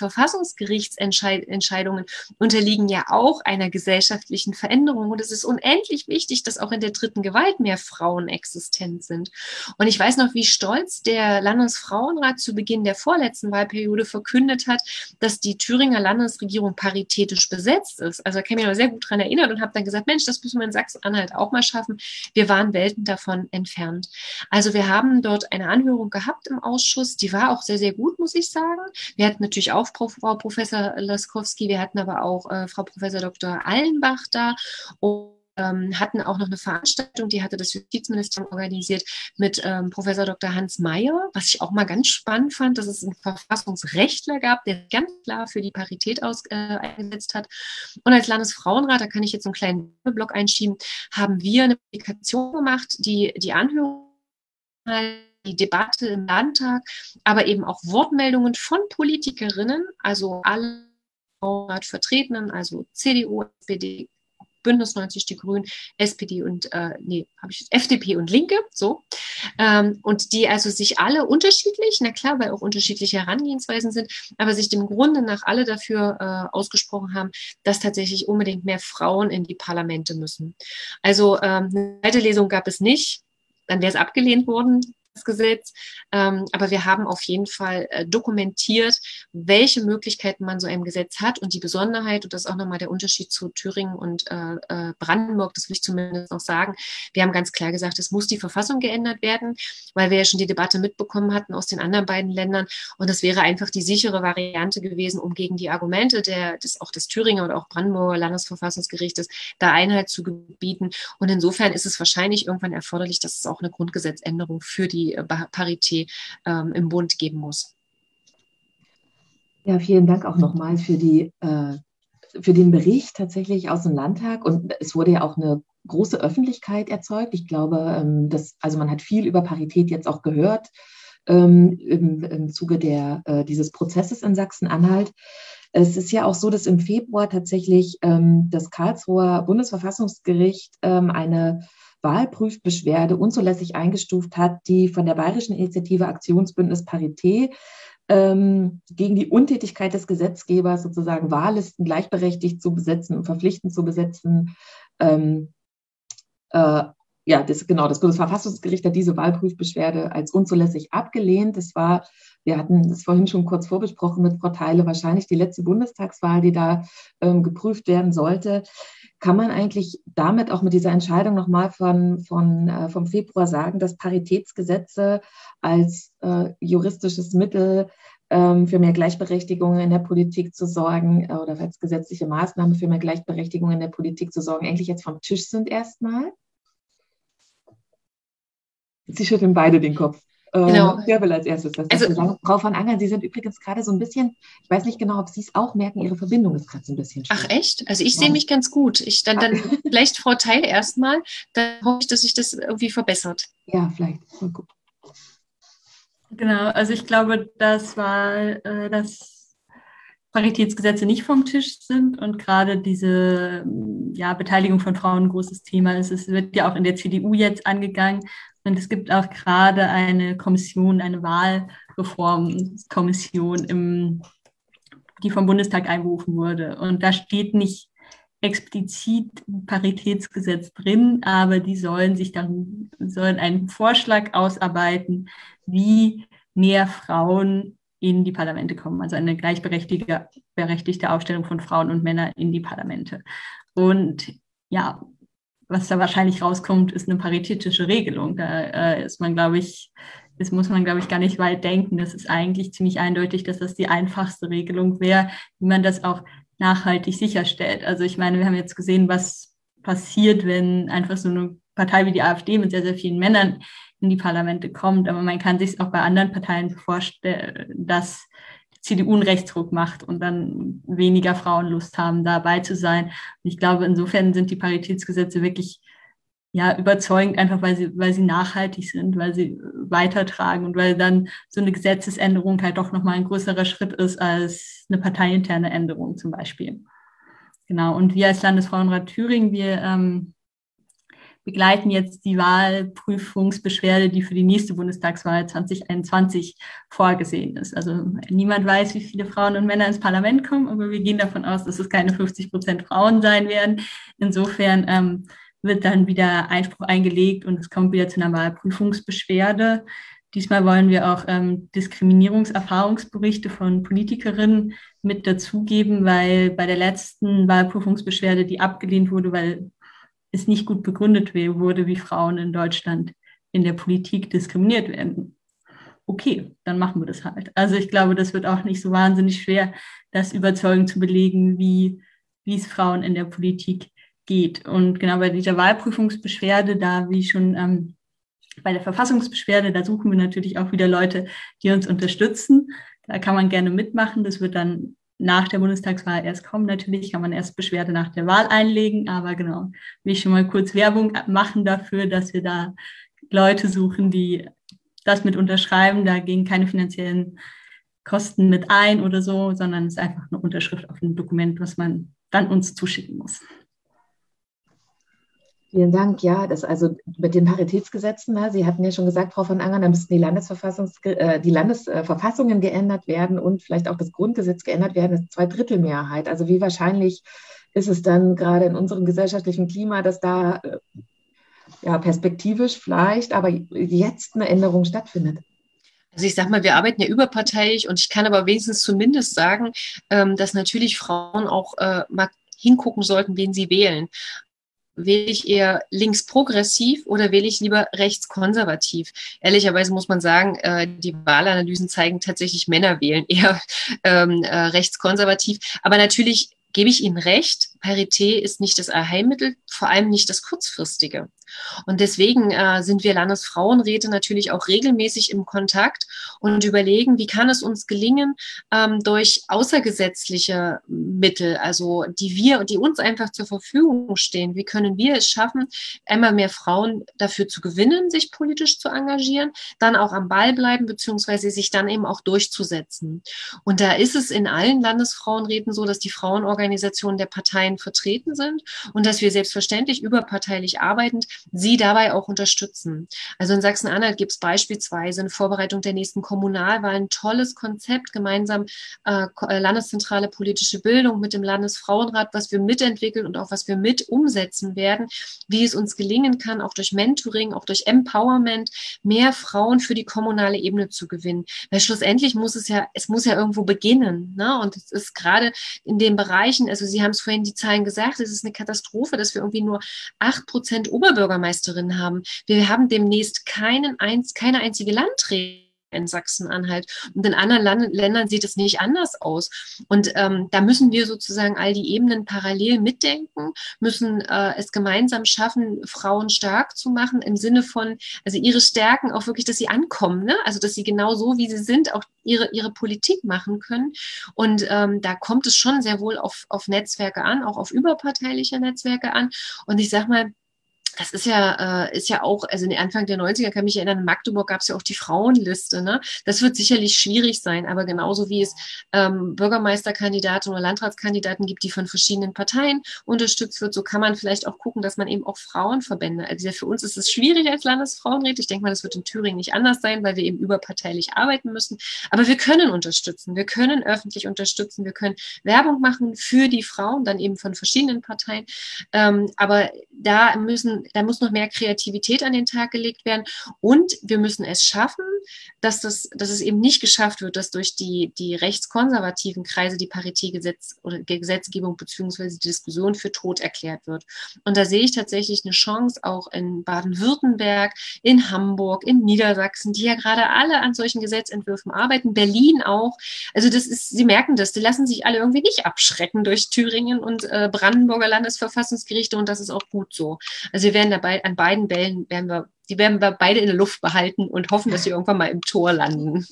Verfassungsgerichtsentscheidungen, unterliegen ja auch einer gesellschaftlichen Veränderung. Und es ist unendlich wichtig, dass auch in der dritten Gewalt mehr Frauen existent sind. Und ich weiß noch, wie stolz der Landesfrauenrat zu Beginn der vorletzten Wahlperiode verkündet hat, dass die Thüringer Landesregierung paritätisch besetzt ist. Also da kann ich mich noch sehr gut daran erinnern und habe dann gesagt, Mensch, das müssen wir in Sachsen-Anhalt auch mal schaffen. Wir waren Welten davon entfernt. Also wir haben dort eine Anhörung gehabt im Ausschuss, die war auch sehr, sehr gut, muss ich sagen. Wir hatten natürlich auch Frau Professor Laskowski, wir hatten aber auch Frau Professor Dr. Allenbach da und hatten auch noch eine Veranstaltung, die hatte das Justizministerium organisiert mit Professor Dr. Hans Mayer, was ich auch mal ganz spannend fand, dass es einen Verfassungsrechtler gab, der ganz klar für die Parität eingesetzt hat. Und als Landesfrauenrat, da kann ich jetzt einen kleinen Block einschieben, haben wir eine Publikation gemacht, die Anhörung, die Debatte im Landtag, aber eben auch Wortmeldungen von Politikerinnen, also alle Vertretenen, also CDU, SPD, Bündnis 90 Die Grünen, SPD und FDP und Linke, so. Und die also sich alle unterschiedlich, na klar, weil auch unterschiedliche Herangehensweisen sind, aber sich dem Grunde nach alle dafür ausgesprochen haben, dass tatsächlich unbedingt mehr Frauen in die Parlamente müssen. Also eine zweite Lesung gab es nicht, dann wäre es abgelehnt worden, das Gesetz. Aber wir haben auf jeden Fall dokumentiert, welche Möglichkeiten man so einem Gesetz hat und die Besonderheit, und das ist auch nochmal der Unterschied zu Thüringen und Brandenburg, das will ich zumindest noch sagen. Wir haben ganz klar gesagt, es muss die Verfassung geändert werden, weil wir ja schon die Debatte mitbekommen hatten aus den anderen beiden Ländern und das wäre einfach die sichere Variante gewesen, um gegen die Argumente des Thüringer und auch Brandenburger Landesverfassungsgerichtes da Einhalt zu gebieten. Und insofern ist es wahrscheinlich irgendwann erforderlich, dass es auch eine Grundgesetzänderung für die Parität im Bund geben muss. Ja, vielen Dank auch nochmal für den Bericht tatsächlich aus dem Landtag. Und es wurde ja auch eine große Öffentlichkeit erzeugt. Ich glaube, also man hat viel über Parität jetzt auch gehört im Zuge dieses Prozesses in Sachsen-Anhalt. Es ist ja auch so, dass im Februar tatsächlich das Karlsruher Bundesverfassungsgericht eine Wahlprüfbeschwerde unzulässig eingestuft hat, die von der Bayerischen Initiative Aktionsbündnis Parité gegen die Untätigkeit des Gesetzgebers, sozusagen Wahllisten gleichberechtigt zu besetzen und verpflichtend zu besetzen, das Bundesverfassungsgericht hat diese Wahlprüfbeschwerde als unzulässig abgelehnt. Wir hatten das vorhin schon kurz vorbesprochen mit Frau Theile, wahrscheinlich die letzte Bundestagswahl, die da geprüft werden sollte. Kann man eigentlich damit auch mit dieser Entscheidung nochmal vom Februar sagen, dass Paritätsgesetze als juristisches Mittel für mehr Gleichberechtigung in der Politik zu sorgen oder als gesetzliche Maßnahme für mehr Gleichberechtigung in der Politik zu sorgen, eigentlich jetzt vom Tisch sind erstmal? Sie schütteln beide den Kopf. Genau. Wer will als erstes was dazu sagen? Frau von Angern, Sie sind übrigens gerade so ein bisschen, ich weiß nicht genau, ob Sie es auch merken, Ihre Verbindung ist gerade so ein bisschen schwierig. Ach echt? Also ich sehe mich ganz gut. Dann vielleicht Frau Theile erstmal, dann hoffe ich, dass sich das irgendwie verbessert. Ja, vielleicht. Gut. Genau, also ich glaube, dass Paritätsgesetze nicht vom Tisch sind und gerade diese Beteiligung von Frauen ein großes Thema ist. Es wird ja auch in der CDU jetzt angegangen. Und es gibt auch gerade eine Kommission, eine Wahlreformkommission, die vom Bundestag einberufen wurde. Und da steht nicht explizit Paritätsgesetz drin, aber die sollen einen Vorschlag ausarbeiten, wie mehr Frauen in die Parlamente kommen. Also eine gleichberechtigte Aufstellung von Frauen und Männern in die Parlamente. Und ja, was da wahrscheinlich rauskommt, ist eine paritätische Regelung. Da muss man, glaube ich, gar nicht weit denken. Das ist eigentlich ziemlich eindeutig, dass das die einfachste Regelung wäre, wie man das auch nachhaltig sicherstellt. Also ich meine, wir haben jetzt gesehen, was passiert, wenn einfach so eine Partei wie die AfD mit sehr, sehr vielen Männern in die Parlamente kommt. Aber man kann sich auch bei anderen Parteien vorstellen, dass CDU einen Rechtsruck macht und dann weniger Frauen Lust haben, dabei zu sein. Und ich glaube, insofern sind die Paritätsgesetze wirklich überzeugend, einfach weil sie nachhaltig sind, weil sie weitertragen und weil dann so eine Gesetzesänderung halt doch nochmal ein größerer Schritt ist als eine parteiinterne Änderung zum Beispiel. Genau, und wir als Landesfrauenrat Thüringen, wir begleiten jetzt die Wahlprüfungsbeschwerde, die für die nächste Bundestagswahl 2021 vorgesehen ist. Also niemand weiß, wie viele Frauen und Männer ins Parlament kommen, aber wir gehen davon aus, dass es keine 50% Frauen sein werden. Insofern wird dann wieder Einspruch eingelegt und es kommt wieder zu einer Wahlprüfungsbeschwerde. Diesmal wollen wir auch Diskriminierungserfahrungsberichte von Politikerinnen mit dazugeben, weil bei der letzten Wahlprüfungsbeschwerde, die abgelehnt wurde, weil es nicht gut begründet wurde, wie Frauen in Deutschland in der Politik diskriminiert werden. Okay, dann machen wir das halt. Also ich glaube, das wird auch nicht so wahnsinnig schwer, das überzeugend zu belegen, wie es Frauen in der Politik geht. Und genau bei dieser Wahlprüfungsbeschwerde, da wie schon bei der Verfassungsbeschwerde, da suchen wir natürlich auch wieder Leute, die uns unterstützen. Da kann man gerne mitmachen. Das wird dann nach der Bundestagswahl erst kommen. Natürlich kann man erst Beschwerde nach der Wahl einlegen, aber genau, will ich schon mal kurz Werbung machen dafür, dass wir da Leute suchen, die das mit unterschreiben. Da gehen keine finanziellen Kosten mit ein oder so, sondern es ist einfach eine Unterschrift auf ein Dokument, was man dann uns zuschicken muss. Vielen Dank. Ja, das also mit den Paritätsgesetzen, Sie hatten ja schon gesagt, Frau von Angern, da müssten die Landesverfassungen geändert werden und vielleicht auch das Grundgesetz geändert werden, das ist Zweidrittelmehrheit. Also wie wahrscheinlich ist es dann gerade in unserem gesellschaftlichen Klima, dass da perspektivisch vielleicht, aber jetzt eine Änderung stattfindet? Also ich sage mal, wir arbeiten ja überparteilich und ich kann aber wenigstens zumindest sagen, dass natürlich Frauen auch mal hingucken sollten, wen sie wählen. Wähle ich eher linksprogressiv oder wähle ich lieber rechtskonservativ? Ehrlicherweise muss man sagen, die Wahlanalysen zeigen tatsächlich, Männer wählen eher rechtskonservativ. Aber natürlich gebe ich Ihnen recht, Parité ist nicht das Allheilmittel, vor allem nicht das kurzfristige. Und deswegen sind wir Landesfrauenräte natürlich auch regelmäßig im Kontakt und überlegen, wie kann es uns gelingen, durch außergesetzliche Mittel, also die uns einfach zur Verfügung stehen, wie können wir es schaffen, einmal mehr Frauen dafür zu gewinnen, sich politisch zu engagieren, dann auch am Ball bleiben, beziehungsweise sich dann eben auch durchzusetzen. Und da ist es in allen Landesfrauenräten so, dass die Frauenorganisationen der Parteien Parteien vertreten sind und dass wir selbstverständlich überparteilich arbeitend sie dabei auch unterstützen. Also in Sachsen-Anhalt gibt es beispielsweise in Vorbereitung der nächsten Kommunalwahlen ein tolles Konzept, gemeinsam landeszentrale politische Bildung mit dem Landesfrauenrat, was wir mitentwickeln und auch was wir mit umsetzen werden, wie es uns gelingen kann, auch durch Mentoring, auch durch Empowerment, mehr Frauen für die kommunale Ebene zu gewinnen. Weil schlussendlich muss es muss ja irgendwo beginnen. Ne? Und es ist gerade in den Bereichen, also Sie haben es vorhin die Zahlen gesagt, es ist eine Katastrophe, dass wir irgendwie nur 8% Oberbürgermeisterinnen haben. Wir haben demnächst keine einzige Landrätin in Sachsen-Anhalt. Und in anderen Ländern sieht es nicht anders aus. Und da müssen wir sozusagen all die Ebenen parallel mitdenken, müssen es gemeinsam schaffen, Frauen stark zu machen, im Sinne von, also ihre Stärken auch wirklich, dass sie ankommen, ne? Also dass sie genau so, wie sie sind, auch ihre Politik machen können. Und da kommt es schon sehr wohl auf Netzwerke an, auch auf überparteiliche Netzwerke an. Und ich sag mal, das ist ja auch, also in Anfang der 90er, kann mich erinnern, in Magdeburg gab es ja auch die Frauenliste. Ne? Das wird sicherlich schwierig sein, aber genauso wie es Bürgermeisterkandidaten oder Landratskandidaten gibt, die von verschiedenen Parteien unterstützt wird, so kann man vielleicht auch gucken, dass man eben auch Frauenverbände, also ja, für uns ist es schwierig als Landesfrauenräte. Ich denke mal, das wird in Thüringen nicht anders sein, weil wir eben überparteilich arbeiten müssen. Aber wir können unterstützen, wir können öffentlich unterstützen, wir können Werbung machen für die Frauen, dann eben von verschiedenen Parteien. Aber da muss noch mehr Kreativität an den Tag gelegt werden und wir müssen es schaffen, dass es eben nicht geschafft wird, dass durch die rechtskonservativen Kreise die Paritätgesetz oder Gesetzgebung beziehungsweise die Diskussion für tot erklärt wird. Und da sehe ich tatsächlich eine Chance auch in Baden-Württemberg, in Hamburg, in Niedersachsen, die ja gerade alle an solchen Gesetzentwürfen arbeiten, Berlin auch. Also Sie merken das, die lassen sich alle irgendwie nicht abschrecken durch Thüringen und Brandenburger Landesverfassungsgerichte und das ist auch gut so. Also wir werden dabei an beiden Bällen werden wir beide in der Luft behalten und hoffen, dass sie irgendwann mal im Tor landen.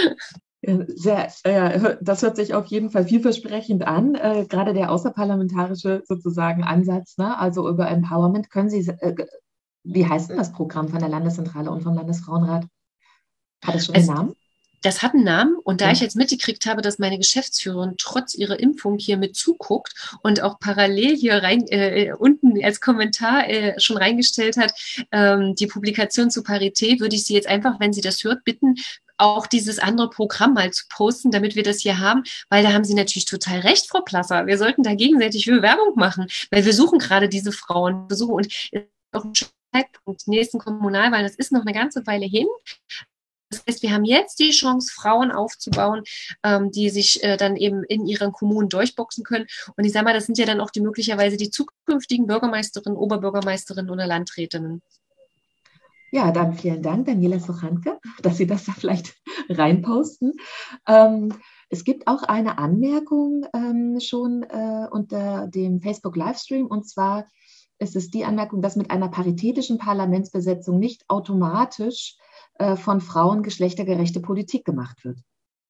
Das hört sich auf jeden Fall vielversprechend an. Gerade der außerparlamentarische sozusagen Ansatz, ne? Also über Empowerment können Sie, wie heißt denn das Programm von der Landeszentrale und vom Landesfrauenrat? Hat es schon einen Namen? Das hat einen Namen und da ich jetzt mitgekriegt habe, dass meine Geschäftsführerin trotz ihrer Impfung hier mit zuguckt und auch parallel hier rein unten als Kommentar schon reingestellt hat, die Publikation zu Parität, würde ich Sie jetzt einfach, wenn sie das hört, bitten, auch dieses andere Programm mal zu posten, damit wir das hier haben, weil da haben Sie natürlich total recht, Frau Plasser. Wir sollten da gegenseitig für Werbung machen, weil wir suchen gerade diese Frauen. Und auch ein Zeitpunkt, die nächsten Kommunalwahlen, das ist noch eine ganze Weile hin. Das heißt, wir haben jetzt die Chance, Frauen aufzubauen, die sich dann eben in ihren Kommunen durchboxen können. Und ich sage mal, das sind ja dann auch möglicherweise die zukünftigen Bürgermeisterinnen, Oberbürgermeisterinnen oder Landrätinnen. Ja, dann vielen Dank, Daniela Sochanke, dass Sie das da vielleicht reinposten. Es gibt auch eine Anmerkung schon unter dem Facebook-Livestream, und zwar ist es die Anmerkung, dass mit einer paritätischen Parlamentsbesetzung nicht automatisch von Frauen geschlechtergerechte Politik gemacht wird.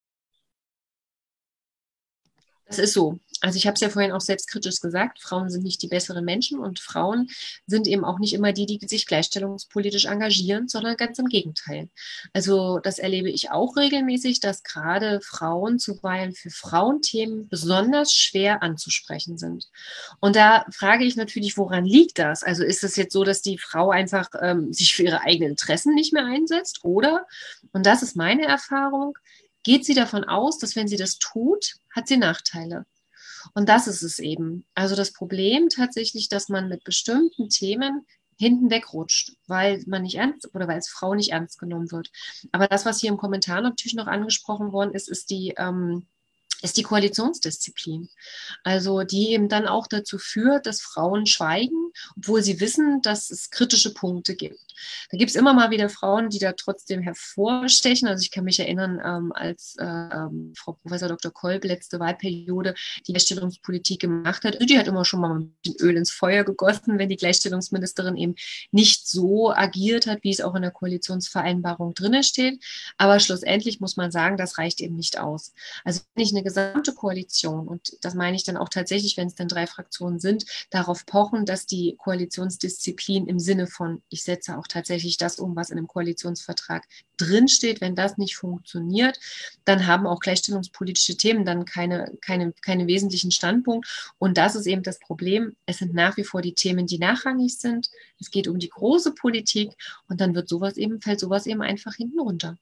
Das ist so. Also ich habe es ja vorhin auch selbstkritisch gesagt, Frauen sind nicht die besseren Menschen und Frauen sind eben auch nicht immer die sich gleichstellungspolitisch engagieren, sondern ganz im Gegenteil. Also das erlebe ich auch regelmäßig, dass gerade Frauen zuweilen für Frauenthemen besonders schwer anzusprechen sind. Und da frage ich natürlich, woran liegt das? Also ist es jetzt so, dass die Frau einfach sich für ihre eigenen Interessen nicht mehr einsetzt? Oder, und das ist meine Erfahrung, geht sie davon aus, dass wenn sie das tut, hat sie Nachteile. Und das ist es eben. Also das Problem tatsächlich, dass man mit bestimmten Themen hinten wegrutscht, weil man nicht ernst oder weil als Frau nicht ernst genommen wird. Aber das, was hier im Kommentar natürlich noch angesprochen worden ist, ist die Koalitionsdisziplin. Also die eben dann auch dazu führt, dass Frauen schweigen, obwohl sie wissen, dass es kritische Punkte gibt. Da gibt es immer mal wieder Frauen, die da trotzdem hervorstechen. Also ich kann mich erinnern, als Frau Professor Dr. Kolb letzte Wahlperiode die Gleichstellungspolitik gemacht hat. Die hat immer schon mal ein bisschen Öl ins Feuer gegossen, wenn die Gleichstellungsministerin eben nicht so agiert hat, wie es auch in der Koalitionsvereinbarung drin steht. Aber schlussendlich muss man sagen, das reicht eben nicht aus. Also wenn ich eine gesamte Koalition, und das meine ich dann auch tatsächlich, wenn es dann 3 Fraktionen sind, darauf pochen, dass die Koalitionsdisziplin im Sinne von, ich setze auch tatsächlich das um, was in dem Koalitionsvertrag drinsteht. Wenn das nicht funktioniert, dann haben auch gleichstellungspolitische Themen dann keine wesentlichen Standpunkt. Und das ist eben das Problem. Es sind nach wie vor die Themen, die nachrangig sind. Es geht um die große Politik und dann fällt sowas eben einfach hinten runter.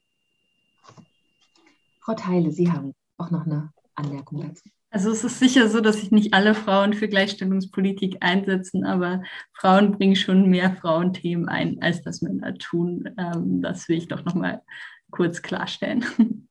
Frau Theile, Sie haben auch noch eine Anmerkung dazu. Also es ist sicher so, dass sich nicht alle Frauen für Gleichstellungspolitik einsetzen, aber Frauen bringen schon mehr Frauenthemen ein, als das Männer tun. Das will ich doch noch mal kurz klarstellen.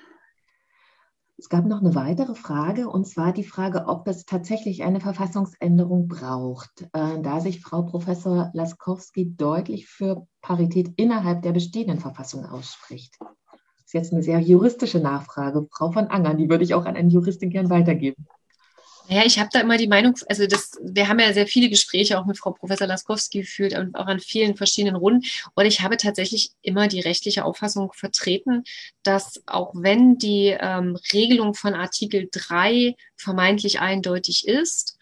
Es gab noch eine weitere Frage, und zwar die Frage, ob es tatsächlich eine Verfassungsänderung braucht, da sich Frau Professor Laskowski deutlich für Parität innerhalb der bestehenden Verfassung ausspricht. Das ist jetzt eine sehr juristische Nachfrage. Frau von Angern, die würde ich auch an eine Juristin gern weitergeben. Ja, ich habe da immer die Meinung, wir haben ja sehr viele Gespräche auch mit Frau Professor Laskowski geführt und auch an vielen verschiedenen Runden. Und ich habe tatsächlich immer die rechtliche Auffassung vertreten, dass auch wenn die Regelung von Artikel 3 vermeintlich eindeutig ist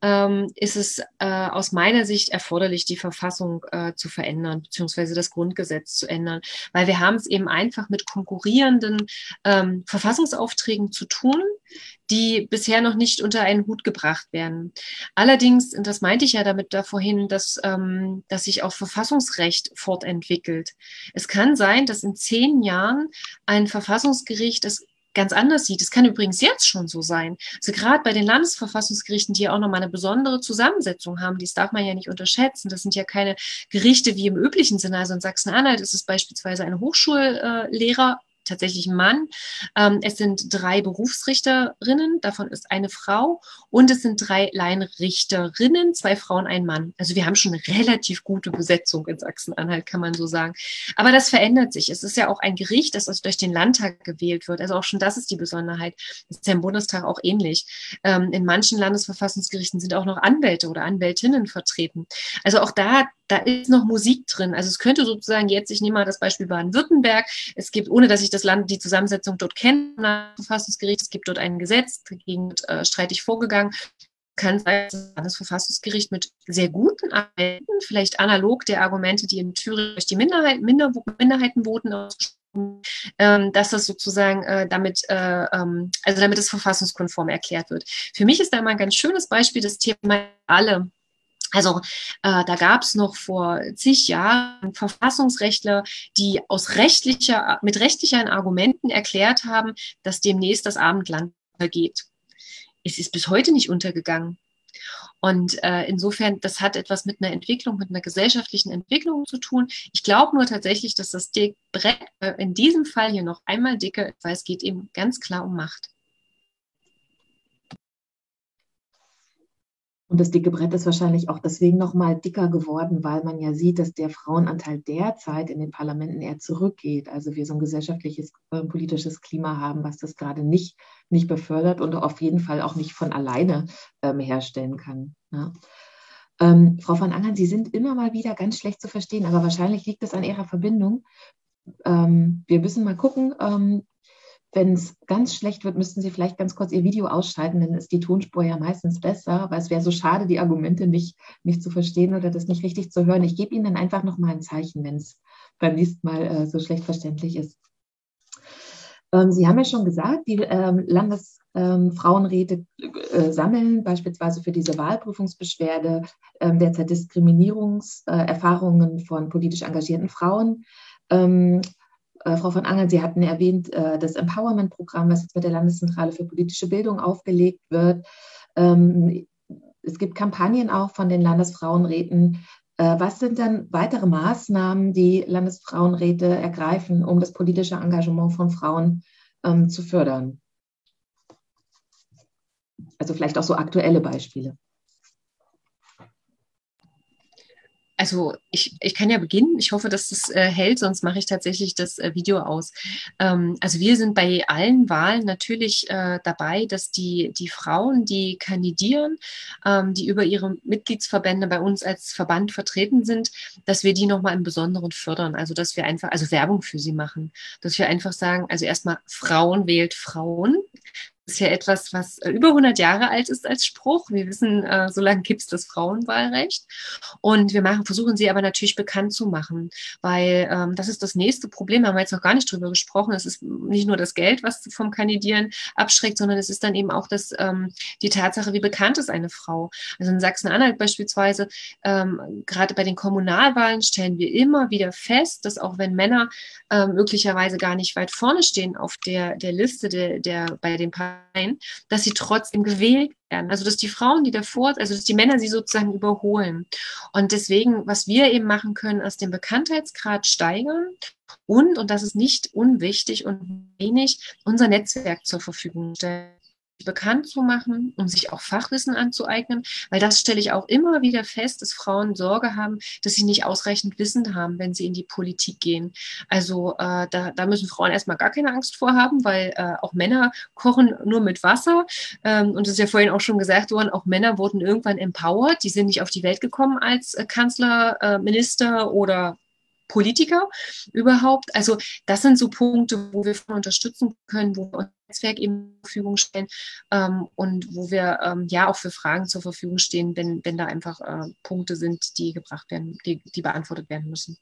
es aus meiner Sicht erforderlich, die Verfassung zu verändern, beziehungsweise das Grundgesetz zu ändern. Weil wir haben es eben einfach mit konkurrierenden Verfassungsaufträgen zu tun, die bisher noch nicht unter einen Hut gebracht werden. Allerdings, und das meinte ich ja damit da vorhin, dass sich auch Verfassungsrecht fortentwickelt. Es kann sein, dass in 10 Jahren ein Verfassungsgericht es ganz anders sieht. Es kann übrigens jetzt schon so sein. Also gerade bei den Landesverfassungsgerichten, die ja auch nochmal eine besondere Zusammensetzung haben, das darf man ja nicht unterschätzen. Das sind ja keine Gerichte wie im üblichen Sinne. Also in Sachsen-Anhalt ist es beispielsweise ein Hochschullehrer, tatsächlich ein Mann. Es sind 3 Berufsrichterinnen, davon ist eine Frau, und es sind 3 Laienrichterinnen, 2 Frauen, ein Mann. Also wir haben schon eine relativ gute Besetzung in Sachsen-Anhalt, kann man so sagen. Aber das verändert sich. Es ist ja auch ein Gericht, das durch den Landtag gewählt wird. Also auch schon das ist die Besonderheit. Das ist ja im Bundestag auch ähnlich. In manchen Landesverfassungsgerichten sind auch noch Anwälte oder Anwältinnen vertreten. Also auch da ist noch Musik drin. Also es könnte sozusagen jetzt, ich nehme mal das Beispiel Baden-Württemberg, es gibt, ohne dass ich das Land, die Zusammensetzung dort kenne, das Verfassungsgericht, es gibt dort ein Gesetz, dagegen wird streitig vorgegangen. Kann sein, dass das Landesverfassungsgericht mit sehr guten Argumenten, vielleicht analog der Argumente, die in Thüringen durch die Minderheitenvoten ausgesprochen, dass das sozusagen damit es verfassungskonform erklärt wird. Für mich ist da mal ein ganz schönes Beispiel das Thema alle. Also da gab es noch vor zig Jahren Verfassungsrechtler, die mit rechtlichen Argumenten erklärt haben, dass demnächst das Abendland untergeht. Es ist bis heute nicht untergegangen. Und insofern, das hat etwas mit einer Entwicklung, mit einer gesellschaftlichen Entwicklung zu tun. Ich glaube nur tatsächlich, dass das Brett in diesem Fall hier noch einmal dicker ist, weil es geht eben ganz klar um Macht. Und das dicke Brett ist wahrscheinlich auch deswegen noch mal dicker geworden, weil man ja sieht, dass der Frauenanteil derzeit in den Parlamenten eher zurückgeht. Also wir so ein gesellschaftliches, politisches Klima haben, was das gerade nicht befördert und auf jeden Fall auch nicht von alleine herstellen kann. Ja. Frau von Angern, Sie sind immer mal wieder ganz schlecht zu verstehen, aber wahrscheinlich liegt es an Ihrer Verbindung. Wir müssen mal gucken. Wenn es ganz schlecht wird, müssten Sie vielleicht ganz kurz Ihr Video ausschalten, dann ist die Tonspur ja meistens besser, aber es wäre so schade, die Argumente nicht zu verstehen oder das nicht richtig zu hören. Ich gebe Ihnen dann einfach noch mal ein Zeichen, wenn es beim nächsten Mal so schlecht verständlich ist. Sie haben ja schon gesagt, die Landesfrauenräte sammeln beispielsweise für diese Wahlprüfungsbeschwerde derzeit Diskriminierungserfahrungen von politisch engagierten Frauen. Frau von Angern, Sie hatten erwähnt, das Empowerment-Programm, was jetzt mit der Landeszentrale für politische Bildung aufgelegt wird. Es gibt Kampagnen auch von den Landesfrauenräten. Was sind dann weitere Maßnahmen, die Landesfrauenräte ergreifen, um das politische Engagement von Frauen zu fördern? Also vielleicht auch so aktuelle Beispiele. Also ich kann ja beginnen. Ich hoffe, dass das hält, sonst mache ich tatsächlich das Video aus. Also wir sind bei allen Wahlen natürlich dabei, dass die Frauen, die kandidieren, die über ihre Mitgliedsverbände bei uns als Verband vertreten sind, dass wir die nochmal im Besonderen fördern. Also dass wir einfach, also Werbung für sie machen. Dass wir einfach sagen, also erstmal Frauen wählt Frauen. ist ja etwas, was über 100 Jahre alt ist als Spruch. Wir wissen, so lange gibt es das Frauenwahlrecht. Und wir versuchen sie aber natürlich bekannt zu machen, weil das ist das nächste Problem. Da haben wir jetzt noch gar nicht drüber gesprochen. Es ist nicht nur das Geld, was vom Kandidieren abschreckt, sondern es ist dann eben auch die Tatsache, wie bekannt ist eine Frau. Also in Sachsen-Anhalt beispielsweise, gerade bei den Kommunalwahlen stellen wir immer wieder fest, dass auch wenn Männer möglicherweise gar nicht weit vorne stehen auf der Liste bei den Parteien, dass sie trotzdem gewählt werden. Also dass die Frauen, die davor, also dass die Männer sie sozusagen überholen. Und deswegen, was wir eben machen können, ist den Bekanntheitsgrad steigern und das ist nicht unwichtig und wenig, unser Netzwerk zur Verfügung stellen, bekannt zu machen, um sich auch Fachwissen anzueignen, weil das stelle ich auch immer wieder fest, dass Frauen Sorge haben, dass sie nicht ausreichend Wissen haben, wenn sie in die Politik gehen. Also da müssen Frauen erstmal gar keine Angst vor haben, weil auch Männer kochen nur mit Wasser und es ist ja vorhin auch schon gesagt worden, auch Männer wurden irgendwann empowered, die sind nicht auf die Welt gekommen als Kanzler, Minister oder Politiker überhaupt. Also das sind so Punkte, wo wir von unterstützen können, wo wir unser Netzwerk eben zur Verfügung stellen und wo wir ja auch für Fragen zur Verfügung stehen, wenn da einfach Punkte sind, die gebracht werden, die beantwortet werden müssen.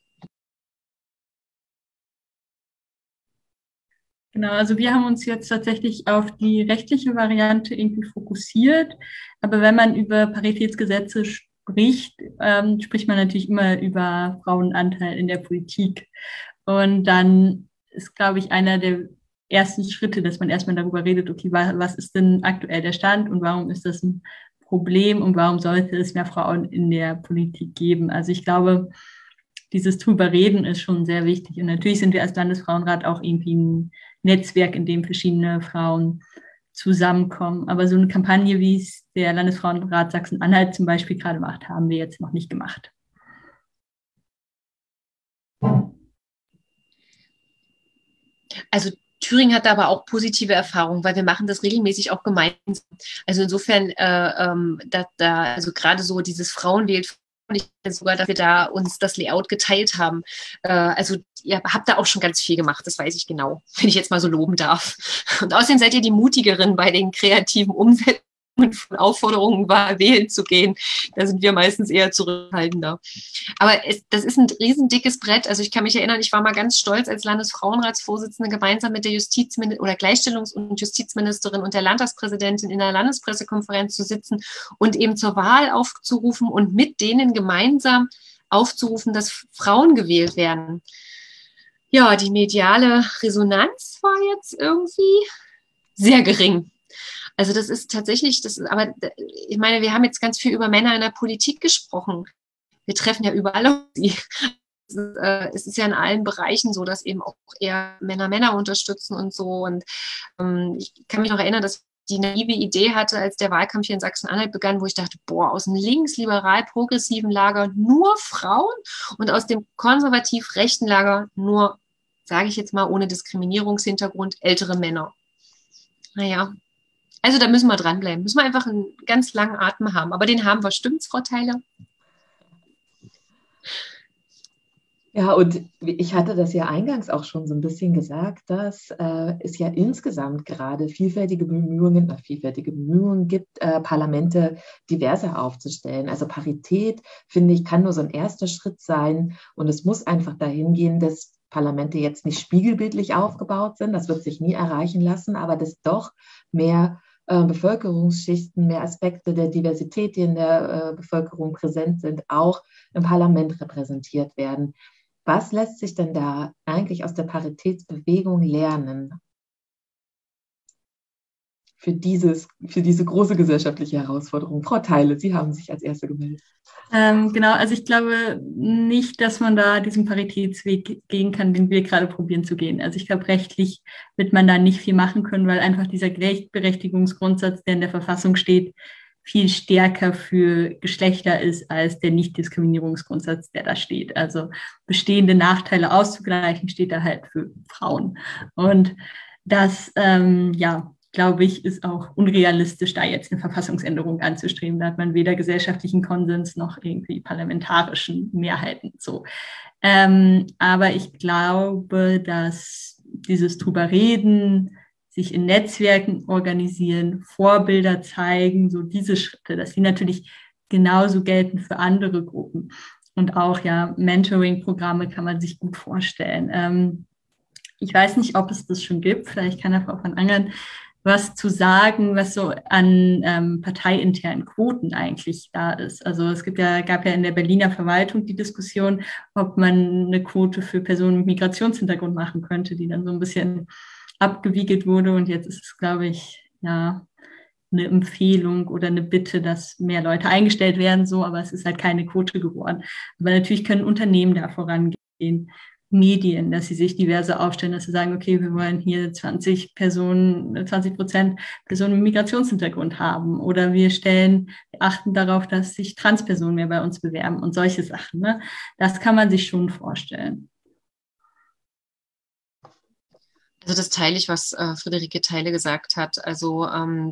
Genau, also wir haben uns jetzt tatsächlich auf die rechtliche Variante irgendwie fokussiert, aber wenn man über Paritätsgesetze spricht, spricht man natürlich immer über Frauenanteil in der Politik. Und dann ist, glaube ich, einer der ersten Schritte, dass man erstmal darüber redet, okay, was ist denn aktuell der Stand und warum ist das ein Problem und warum sollte es mehr Frauen in der Politik geben? Also ich glaube, dieses drüber reden ist schon sehr wichtig. Und natürlich sind wir als Landesfrauenrat auch irgendwie ein Netzwerk, in dem verschiedene Frauen zusammenkommen. Aber so eine Kampagne, wie es der Landesfrauenrat Sachsen-Anhalt zum Beispiel gerade macht, haben wir jetzt noch nicht gemacht. Also Thüringen hat aber auch positive Erfahrungen, weil wir machen das regelmäßig auch gemeinsam. Also insofern, also gerade so dieses Frauenwählt, ich sogar, dass wir da uns das Layout geteilt haben. Also ihr habt da auch schon ganz viel gemacht, das weiß ich genau, wenn ich jetzt mal so loben darf. Und außerdem seid ihr die Mutigeren bei den kreativen Umsetzungen von Aufforderungen war, wählen zu gehen. Da sind wir meistens eher zurückhaltender. Aber das ist ein riesendickes Brett. Also ich kann mich erinnern, ich war mal ganz stolz, als Landesfrauenratsvorsitzende gemeinsam mit der Gleichstellungs- und Justizministerin und der Landtagspräsidentin in der Landespressekonferenz zu sitzen und eben zur Wahl aufzurufen und mit denen gemeinsam aufzurufen, dass Frauen gewählt werden. Ja, die mediale Resonanz war jetzt irgendwie sehr gering. Also das ist tatsächlich, aber ich meine, wir haben jetzt ganz viel über Männer in der Politik gesprochen. Wir treffen ja überall auf sie. Es ist ja in allen Bereichen so, dass eben auch eher Männer unterstützen und so. Und ich kann mich noch erinnern, dass ich die naive Idee hatte, als der Wahlkampf hier in Sachsen-Anhalt begann, wo ich dachte, aus dem linksliberal-progressiven Lager nur Frauen und aus dem konservativ-rechten Lager nur, sage ich jetzt mal ohne Diskriminierungshintergrund, ältere Männer. Naja, also da müssen wir dranbleiben. Müssen wir einfach einen ganz langen Atem haben. Aber den haben wir. Stimmt's, Frau Theiler? Ja, und ich hatte das ja eingangs auch schon so ein bisschen gesagt, dass es ja insgesamt gerade vielfältige Bemühungen gibt, Parlamente diverser aufzustellen. Also Parität, finde ich, kann nur so ein erster Schritt sein. Und es muss einfach dahin gehen, dass Parlamente jetzt nicht spiegelbildlich aufgebaut sind. Das wird sich nie erreichen lassen, aber dass doch mehr Bevölkerungsschichten, mehr Aspekte der Diversität, die in der Bevölkerung präsent sind, auch im Parlament repräsentiert werden. Was lässt sich denn da eigentlich aus der Paritätsbewegung lernen für diese große gesellschaftliche Herausforderung? Frau Theile, Sie haben sich als Erste gemeldet. Genau, also ich glaube nicht, dass man da diesen Paritätsweg gehen kann, den wir gerade probieren zu gehen. Also ich glaube, rechtlich wird man da nicht viel machen können, weil einfach dieser Gleichberechtigungsgrundsatz, der in der Verfassung steht, viel stärker für Geschlechter ist als der Nichtdiskriminierungsgrundsatz, der da steht. Also bestehende Nachteile auszugleichen, steht da halt für Frauen. Und das, glaube ich, ist auch unrealistisch, da jetzt eine Verfassungsänderung anzustreben. Da hat man weder gesellschaftlichen Konsens noch irgendwie parlamentarischen Mehrheiten. So. Aber ich glaube, dass dieses drüber reden sich in Netzwerken organisieren, Vorbilder zeigen, so diese Schritte, dass die natürlich genauso gelten für andere Gruppen. Und auch ja, Mentoring-Programme kann man sich gut vorstellen. Ich weiß nicht, ob es das schon gibt. Vielleicht kann Frau van Angern was zu sagen, was so an parteiinternen Quoten eigentlich da ist. Also es gab ja in der Berliner Verwaltung die Diskussion, ob man eine Quote für Personen mit Migrationshintergrund machen könnte, die dann so ein bisschen abgewiegelt wurde. Und jetzt ist es, glaube ich, ja, eine Empfehlung oder eine Bitte, dass mehr Leute eingestellt werden, so, aber es ist halt keine Quote geworden. Aber natürlich können Unternehmen da vorangehen, Medien, dass sie sich diverse aufstellen, dass sie sagen, okay, wir wollen hier 20% Personen mit Migrationshintergrund haben, oder wir achten darauf, dass sich Transpersonen mehr bei uns bewerben und solche Sachen. Ne? Das kann man sich schon vorstellen. Also das teile ich, was Friederike Theile gesagt hat. Also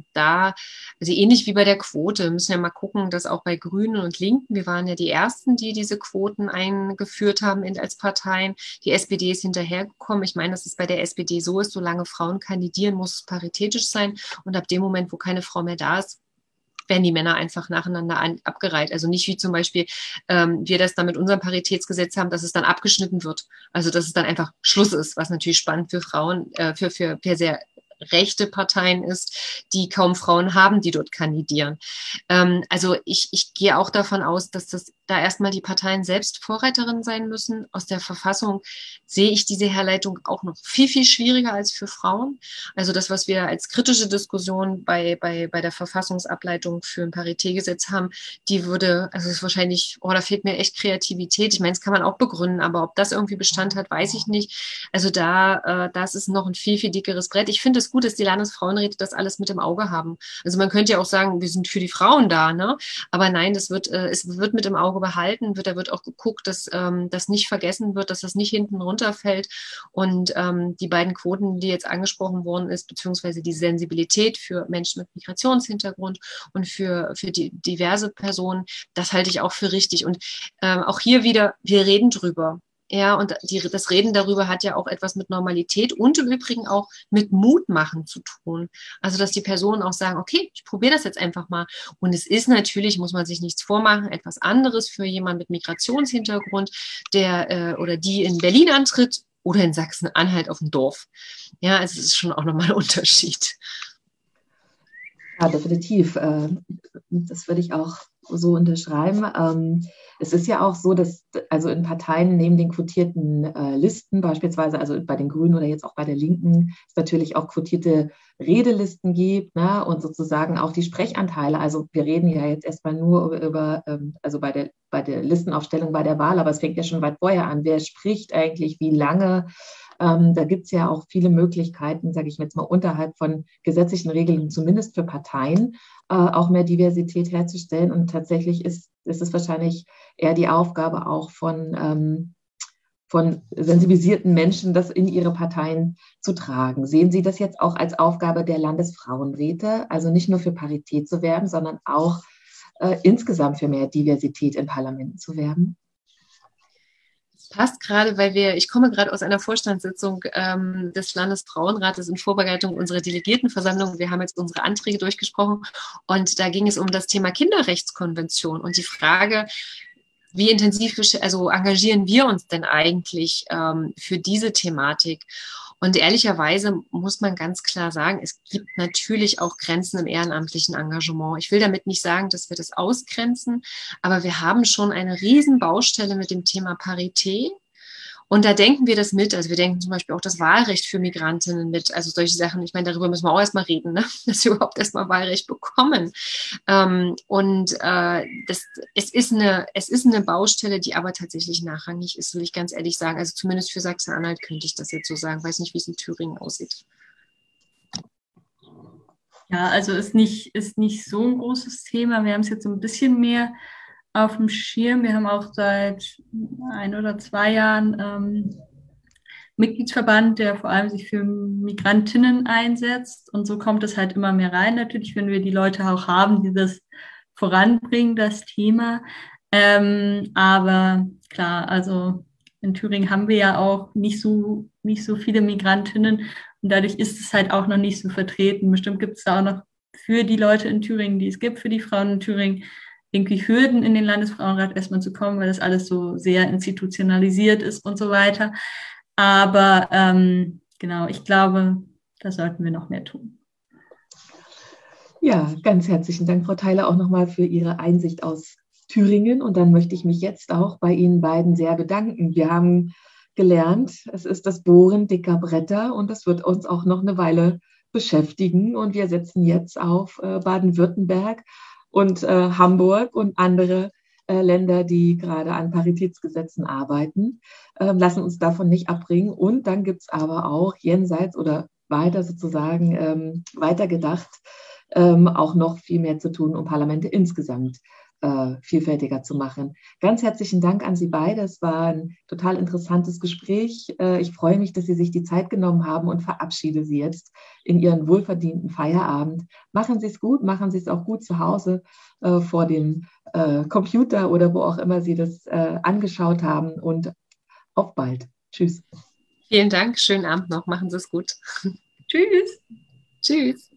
ähnlich wie bei der Quote, wir müssen ja mal gucken, dass auch bei Grünen und Linken, wir waren ja die Ersten, die diese Quoten eingeführt haben als Parteien. Die SPD ist hinterhergekommen. Ich meine, dass es bei der SPD so ist, solange Frauen kandidieren, muss es paritätisch sein. Und ab dem Moment, wo keine Frau mehr da ist, werden die Männer einfach nacheinander abgereiht. Also nicht wie zum Beispiel wir das dann mit unserem Paritätsgesetz haben, dass es dann abgeschnitten wird. Also dass es dann einfach Schluss ist, was natürlich spannend für Frauen, für sehr rechte Parteien ist, die kaum Frauen haben, die dort kandidieren. Also ich gehe auch davon aus, dass das da erstmal die Parteien selbst Vorreiterinnen sein müssen. Aus der Verfassung sehe ich diese Herleitung auch noch viel, viel schwieriger als für Frauen. Also das, was wir als kritische Diskussion bei der Verfassungsableitung für ein Paritätgesetz haben, die würde, also es ist wahrscheinlich, da fehlt mir echt Kreativität. Ich meine, das kann man auch begründen, aber ob das irgendwie Bestand hat, weiß ich nicht. Also das ist noch ein viel, viel dickeres Brett. Ich finde es gut, dass die Landesfrauenräte das alles mit im Auge haben. Also man könnte ja auch sagen, wir sind für die Frauen da, ne? Aber nein, es wird mit im Auge behalten, da wird auch geguckt, dass das nicht vergessen wird, dass das nicht hinten runterfällt. Und die beiden Quoten, die jetzt angesprochen worden ist, beziehungsweise die Sensibilität für Menschen mit Migrationshintergrund und für die diverse Personen, das halte ich auch für richtig. Und auch hier wieder, wir reden drüber. Ja, und das Reden darüber hat ja auch etwas mit Normalität und im Übrigen auch mit Mut machen zu tun. Also, dass die Personen auch sagen, okay, ich probiere das jetzt einfach mal. Und es ist natürlich, muss man sich nichts vormachen, etwas anderes für jemanden mit Migrationshintergrund, der oder die in Berlin antritt oder in Sachsen-Anhalt auf dem Dorf. Ja, also es ist schon auch nochmal ein Unterschied. Ja, definitiv. Das würde ich auch so unterschreiben. Es ist ja auch so, dass also in Parteien neben den quotierten Listen beispielsweise, also bei den Grünen oder jetzt auch bei der Linken, es natürlich auch quotierte Redelisten gibt, ne, und sozusagen auch die Sprechanteile. Also wir reden ja jetzt erstmal nur über also bei der Listenaufstellung bei der Wahl, aber es fängt ja schon weit vorher an. Wer spricht eigentlich, wie lange? Da gibt es ja auch viele Möglichkeiten, sage ich jetzt mal, unterhalb von gesetzlichen Regelungen, zumindest für Parteien, auch mehr Diversität herzustellen. Und tatsächlich ist es wahrscheinlich eher die Aufgabe auch von sensibilisierten Menschen, das in ihre Parteien zu tragen. Sehen Sie das jetzt auch als Aufgabe der Landesfrauenräte, also nicht nur für Parität zu werben, sondern auch insgesamt für mehr Diversität in Parlamenten zu werben? Passt gerade, weil ich komme gerade aus einer Vorstandssitzung des Landesfrauenrates in Vorbereitung unserer Delegiertenversammlung. Wir haben jetzt unsere Anträge durchgesprochen und da ging es um das Thema Kinderrechtskonvention und die Frage, wie intensiv engagieren wir uns denn eigentlich für diese Thematik? Und ehrlicherweise muss man ganz klar sagen, es gibt natürlich auch Grenzen im ehrenamtlichen Engagement. Ich will damit nicht sagen, dass wir das ausgrenzen, aber wir haben schon eine riesen Baustelle mit dem Thema Parität. Und da denken wir das mit. Also wir denken zum Beispiel auch das Wahlrecht für Migrantinnen mit. Also solche Sachen, ich meine, darüber müssen wir auch erstmal reden, ne? Dass wir überhaupt erstmal Wahlrecht bekommen. Es ist eine Baustelle, die aber tatsächlich nachrangig ist, will ich ganz ehrlich sagen. Also zumindest für Sachsen-Anhalt könnte ich das jetzt so sagen. Weiß nicht, wie es in Thüringen aussieht. Ja, also ist nicht so ein großes Thema. Wir haben es jetzt so ein bisschen mehr auf dem Schirm. Wir haben auch seit 1 oder 2 Jahren Mitgliedsverband, der vor allem sich für Migrantinnen einsetzt. Und so kommt es halt immer mehr rein. Natürlich, wenn wir die Leute auch haben, die das voranbringen, das Thema. Aber klar, also in Thüringen haben wir ja auch nicht so nicht so viele Migrantinnen und dadurch ist es halt auch noch nicht so vertreten. Bestimmt gibt es da auch noch für die Leute in Thüringen, die es gibt, für die Frauen in Thüringen, irgendwie Hürden in den Landesfrauenrat erstmal zu kommen, weil das alles so sehr institutionalisiert ist und so weiter. Aber genau, ich glaube, da sollten wir noch mehr tun. Ja, ganz herzlichen Dank, Frau Theiler, auch nochmal für Ihre Einsicht aus Thüringen. Und dann möchte ich mich jetzt auch bei Ihnen beiden sehr bedanken. Wir haben gelernt, es ist das Bohren dicker Bretter und das wird uns auch noch eine Weile beschäftigen. Und wir setzen jetzt auf Baden-Württemberg und Hamburg und andere Länder, die gerade an Paritätsgesetzen arbeiten, lassen uns davon nicht abbringen. Und dann gibt es aber auch jenseits oder weiter sozusagen weitergedacht, auch noch viel mehr zu tun, um Parlamente insgesamt vielfältiger zu machen. Ganz herzlichen Dank an Sie beide. Es war ein total interessantes Gespräch. Ich freue mich, dass Sie sich die Zeit genommen haben und verabschiede Sie jetzt in Ihren wohlverdienten Feierabend. Machen Sie es gut, machen Sie es auch gut zu Hause vor dem Computer oder wo auch immer Sie das angeschaut haben und auf bald. Tschüss. Vielen Dank, schönen Abend noch, machen Sie es gut. Tschüss. Tschüss.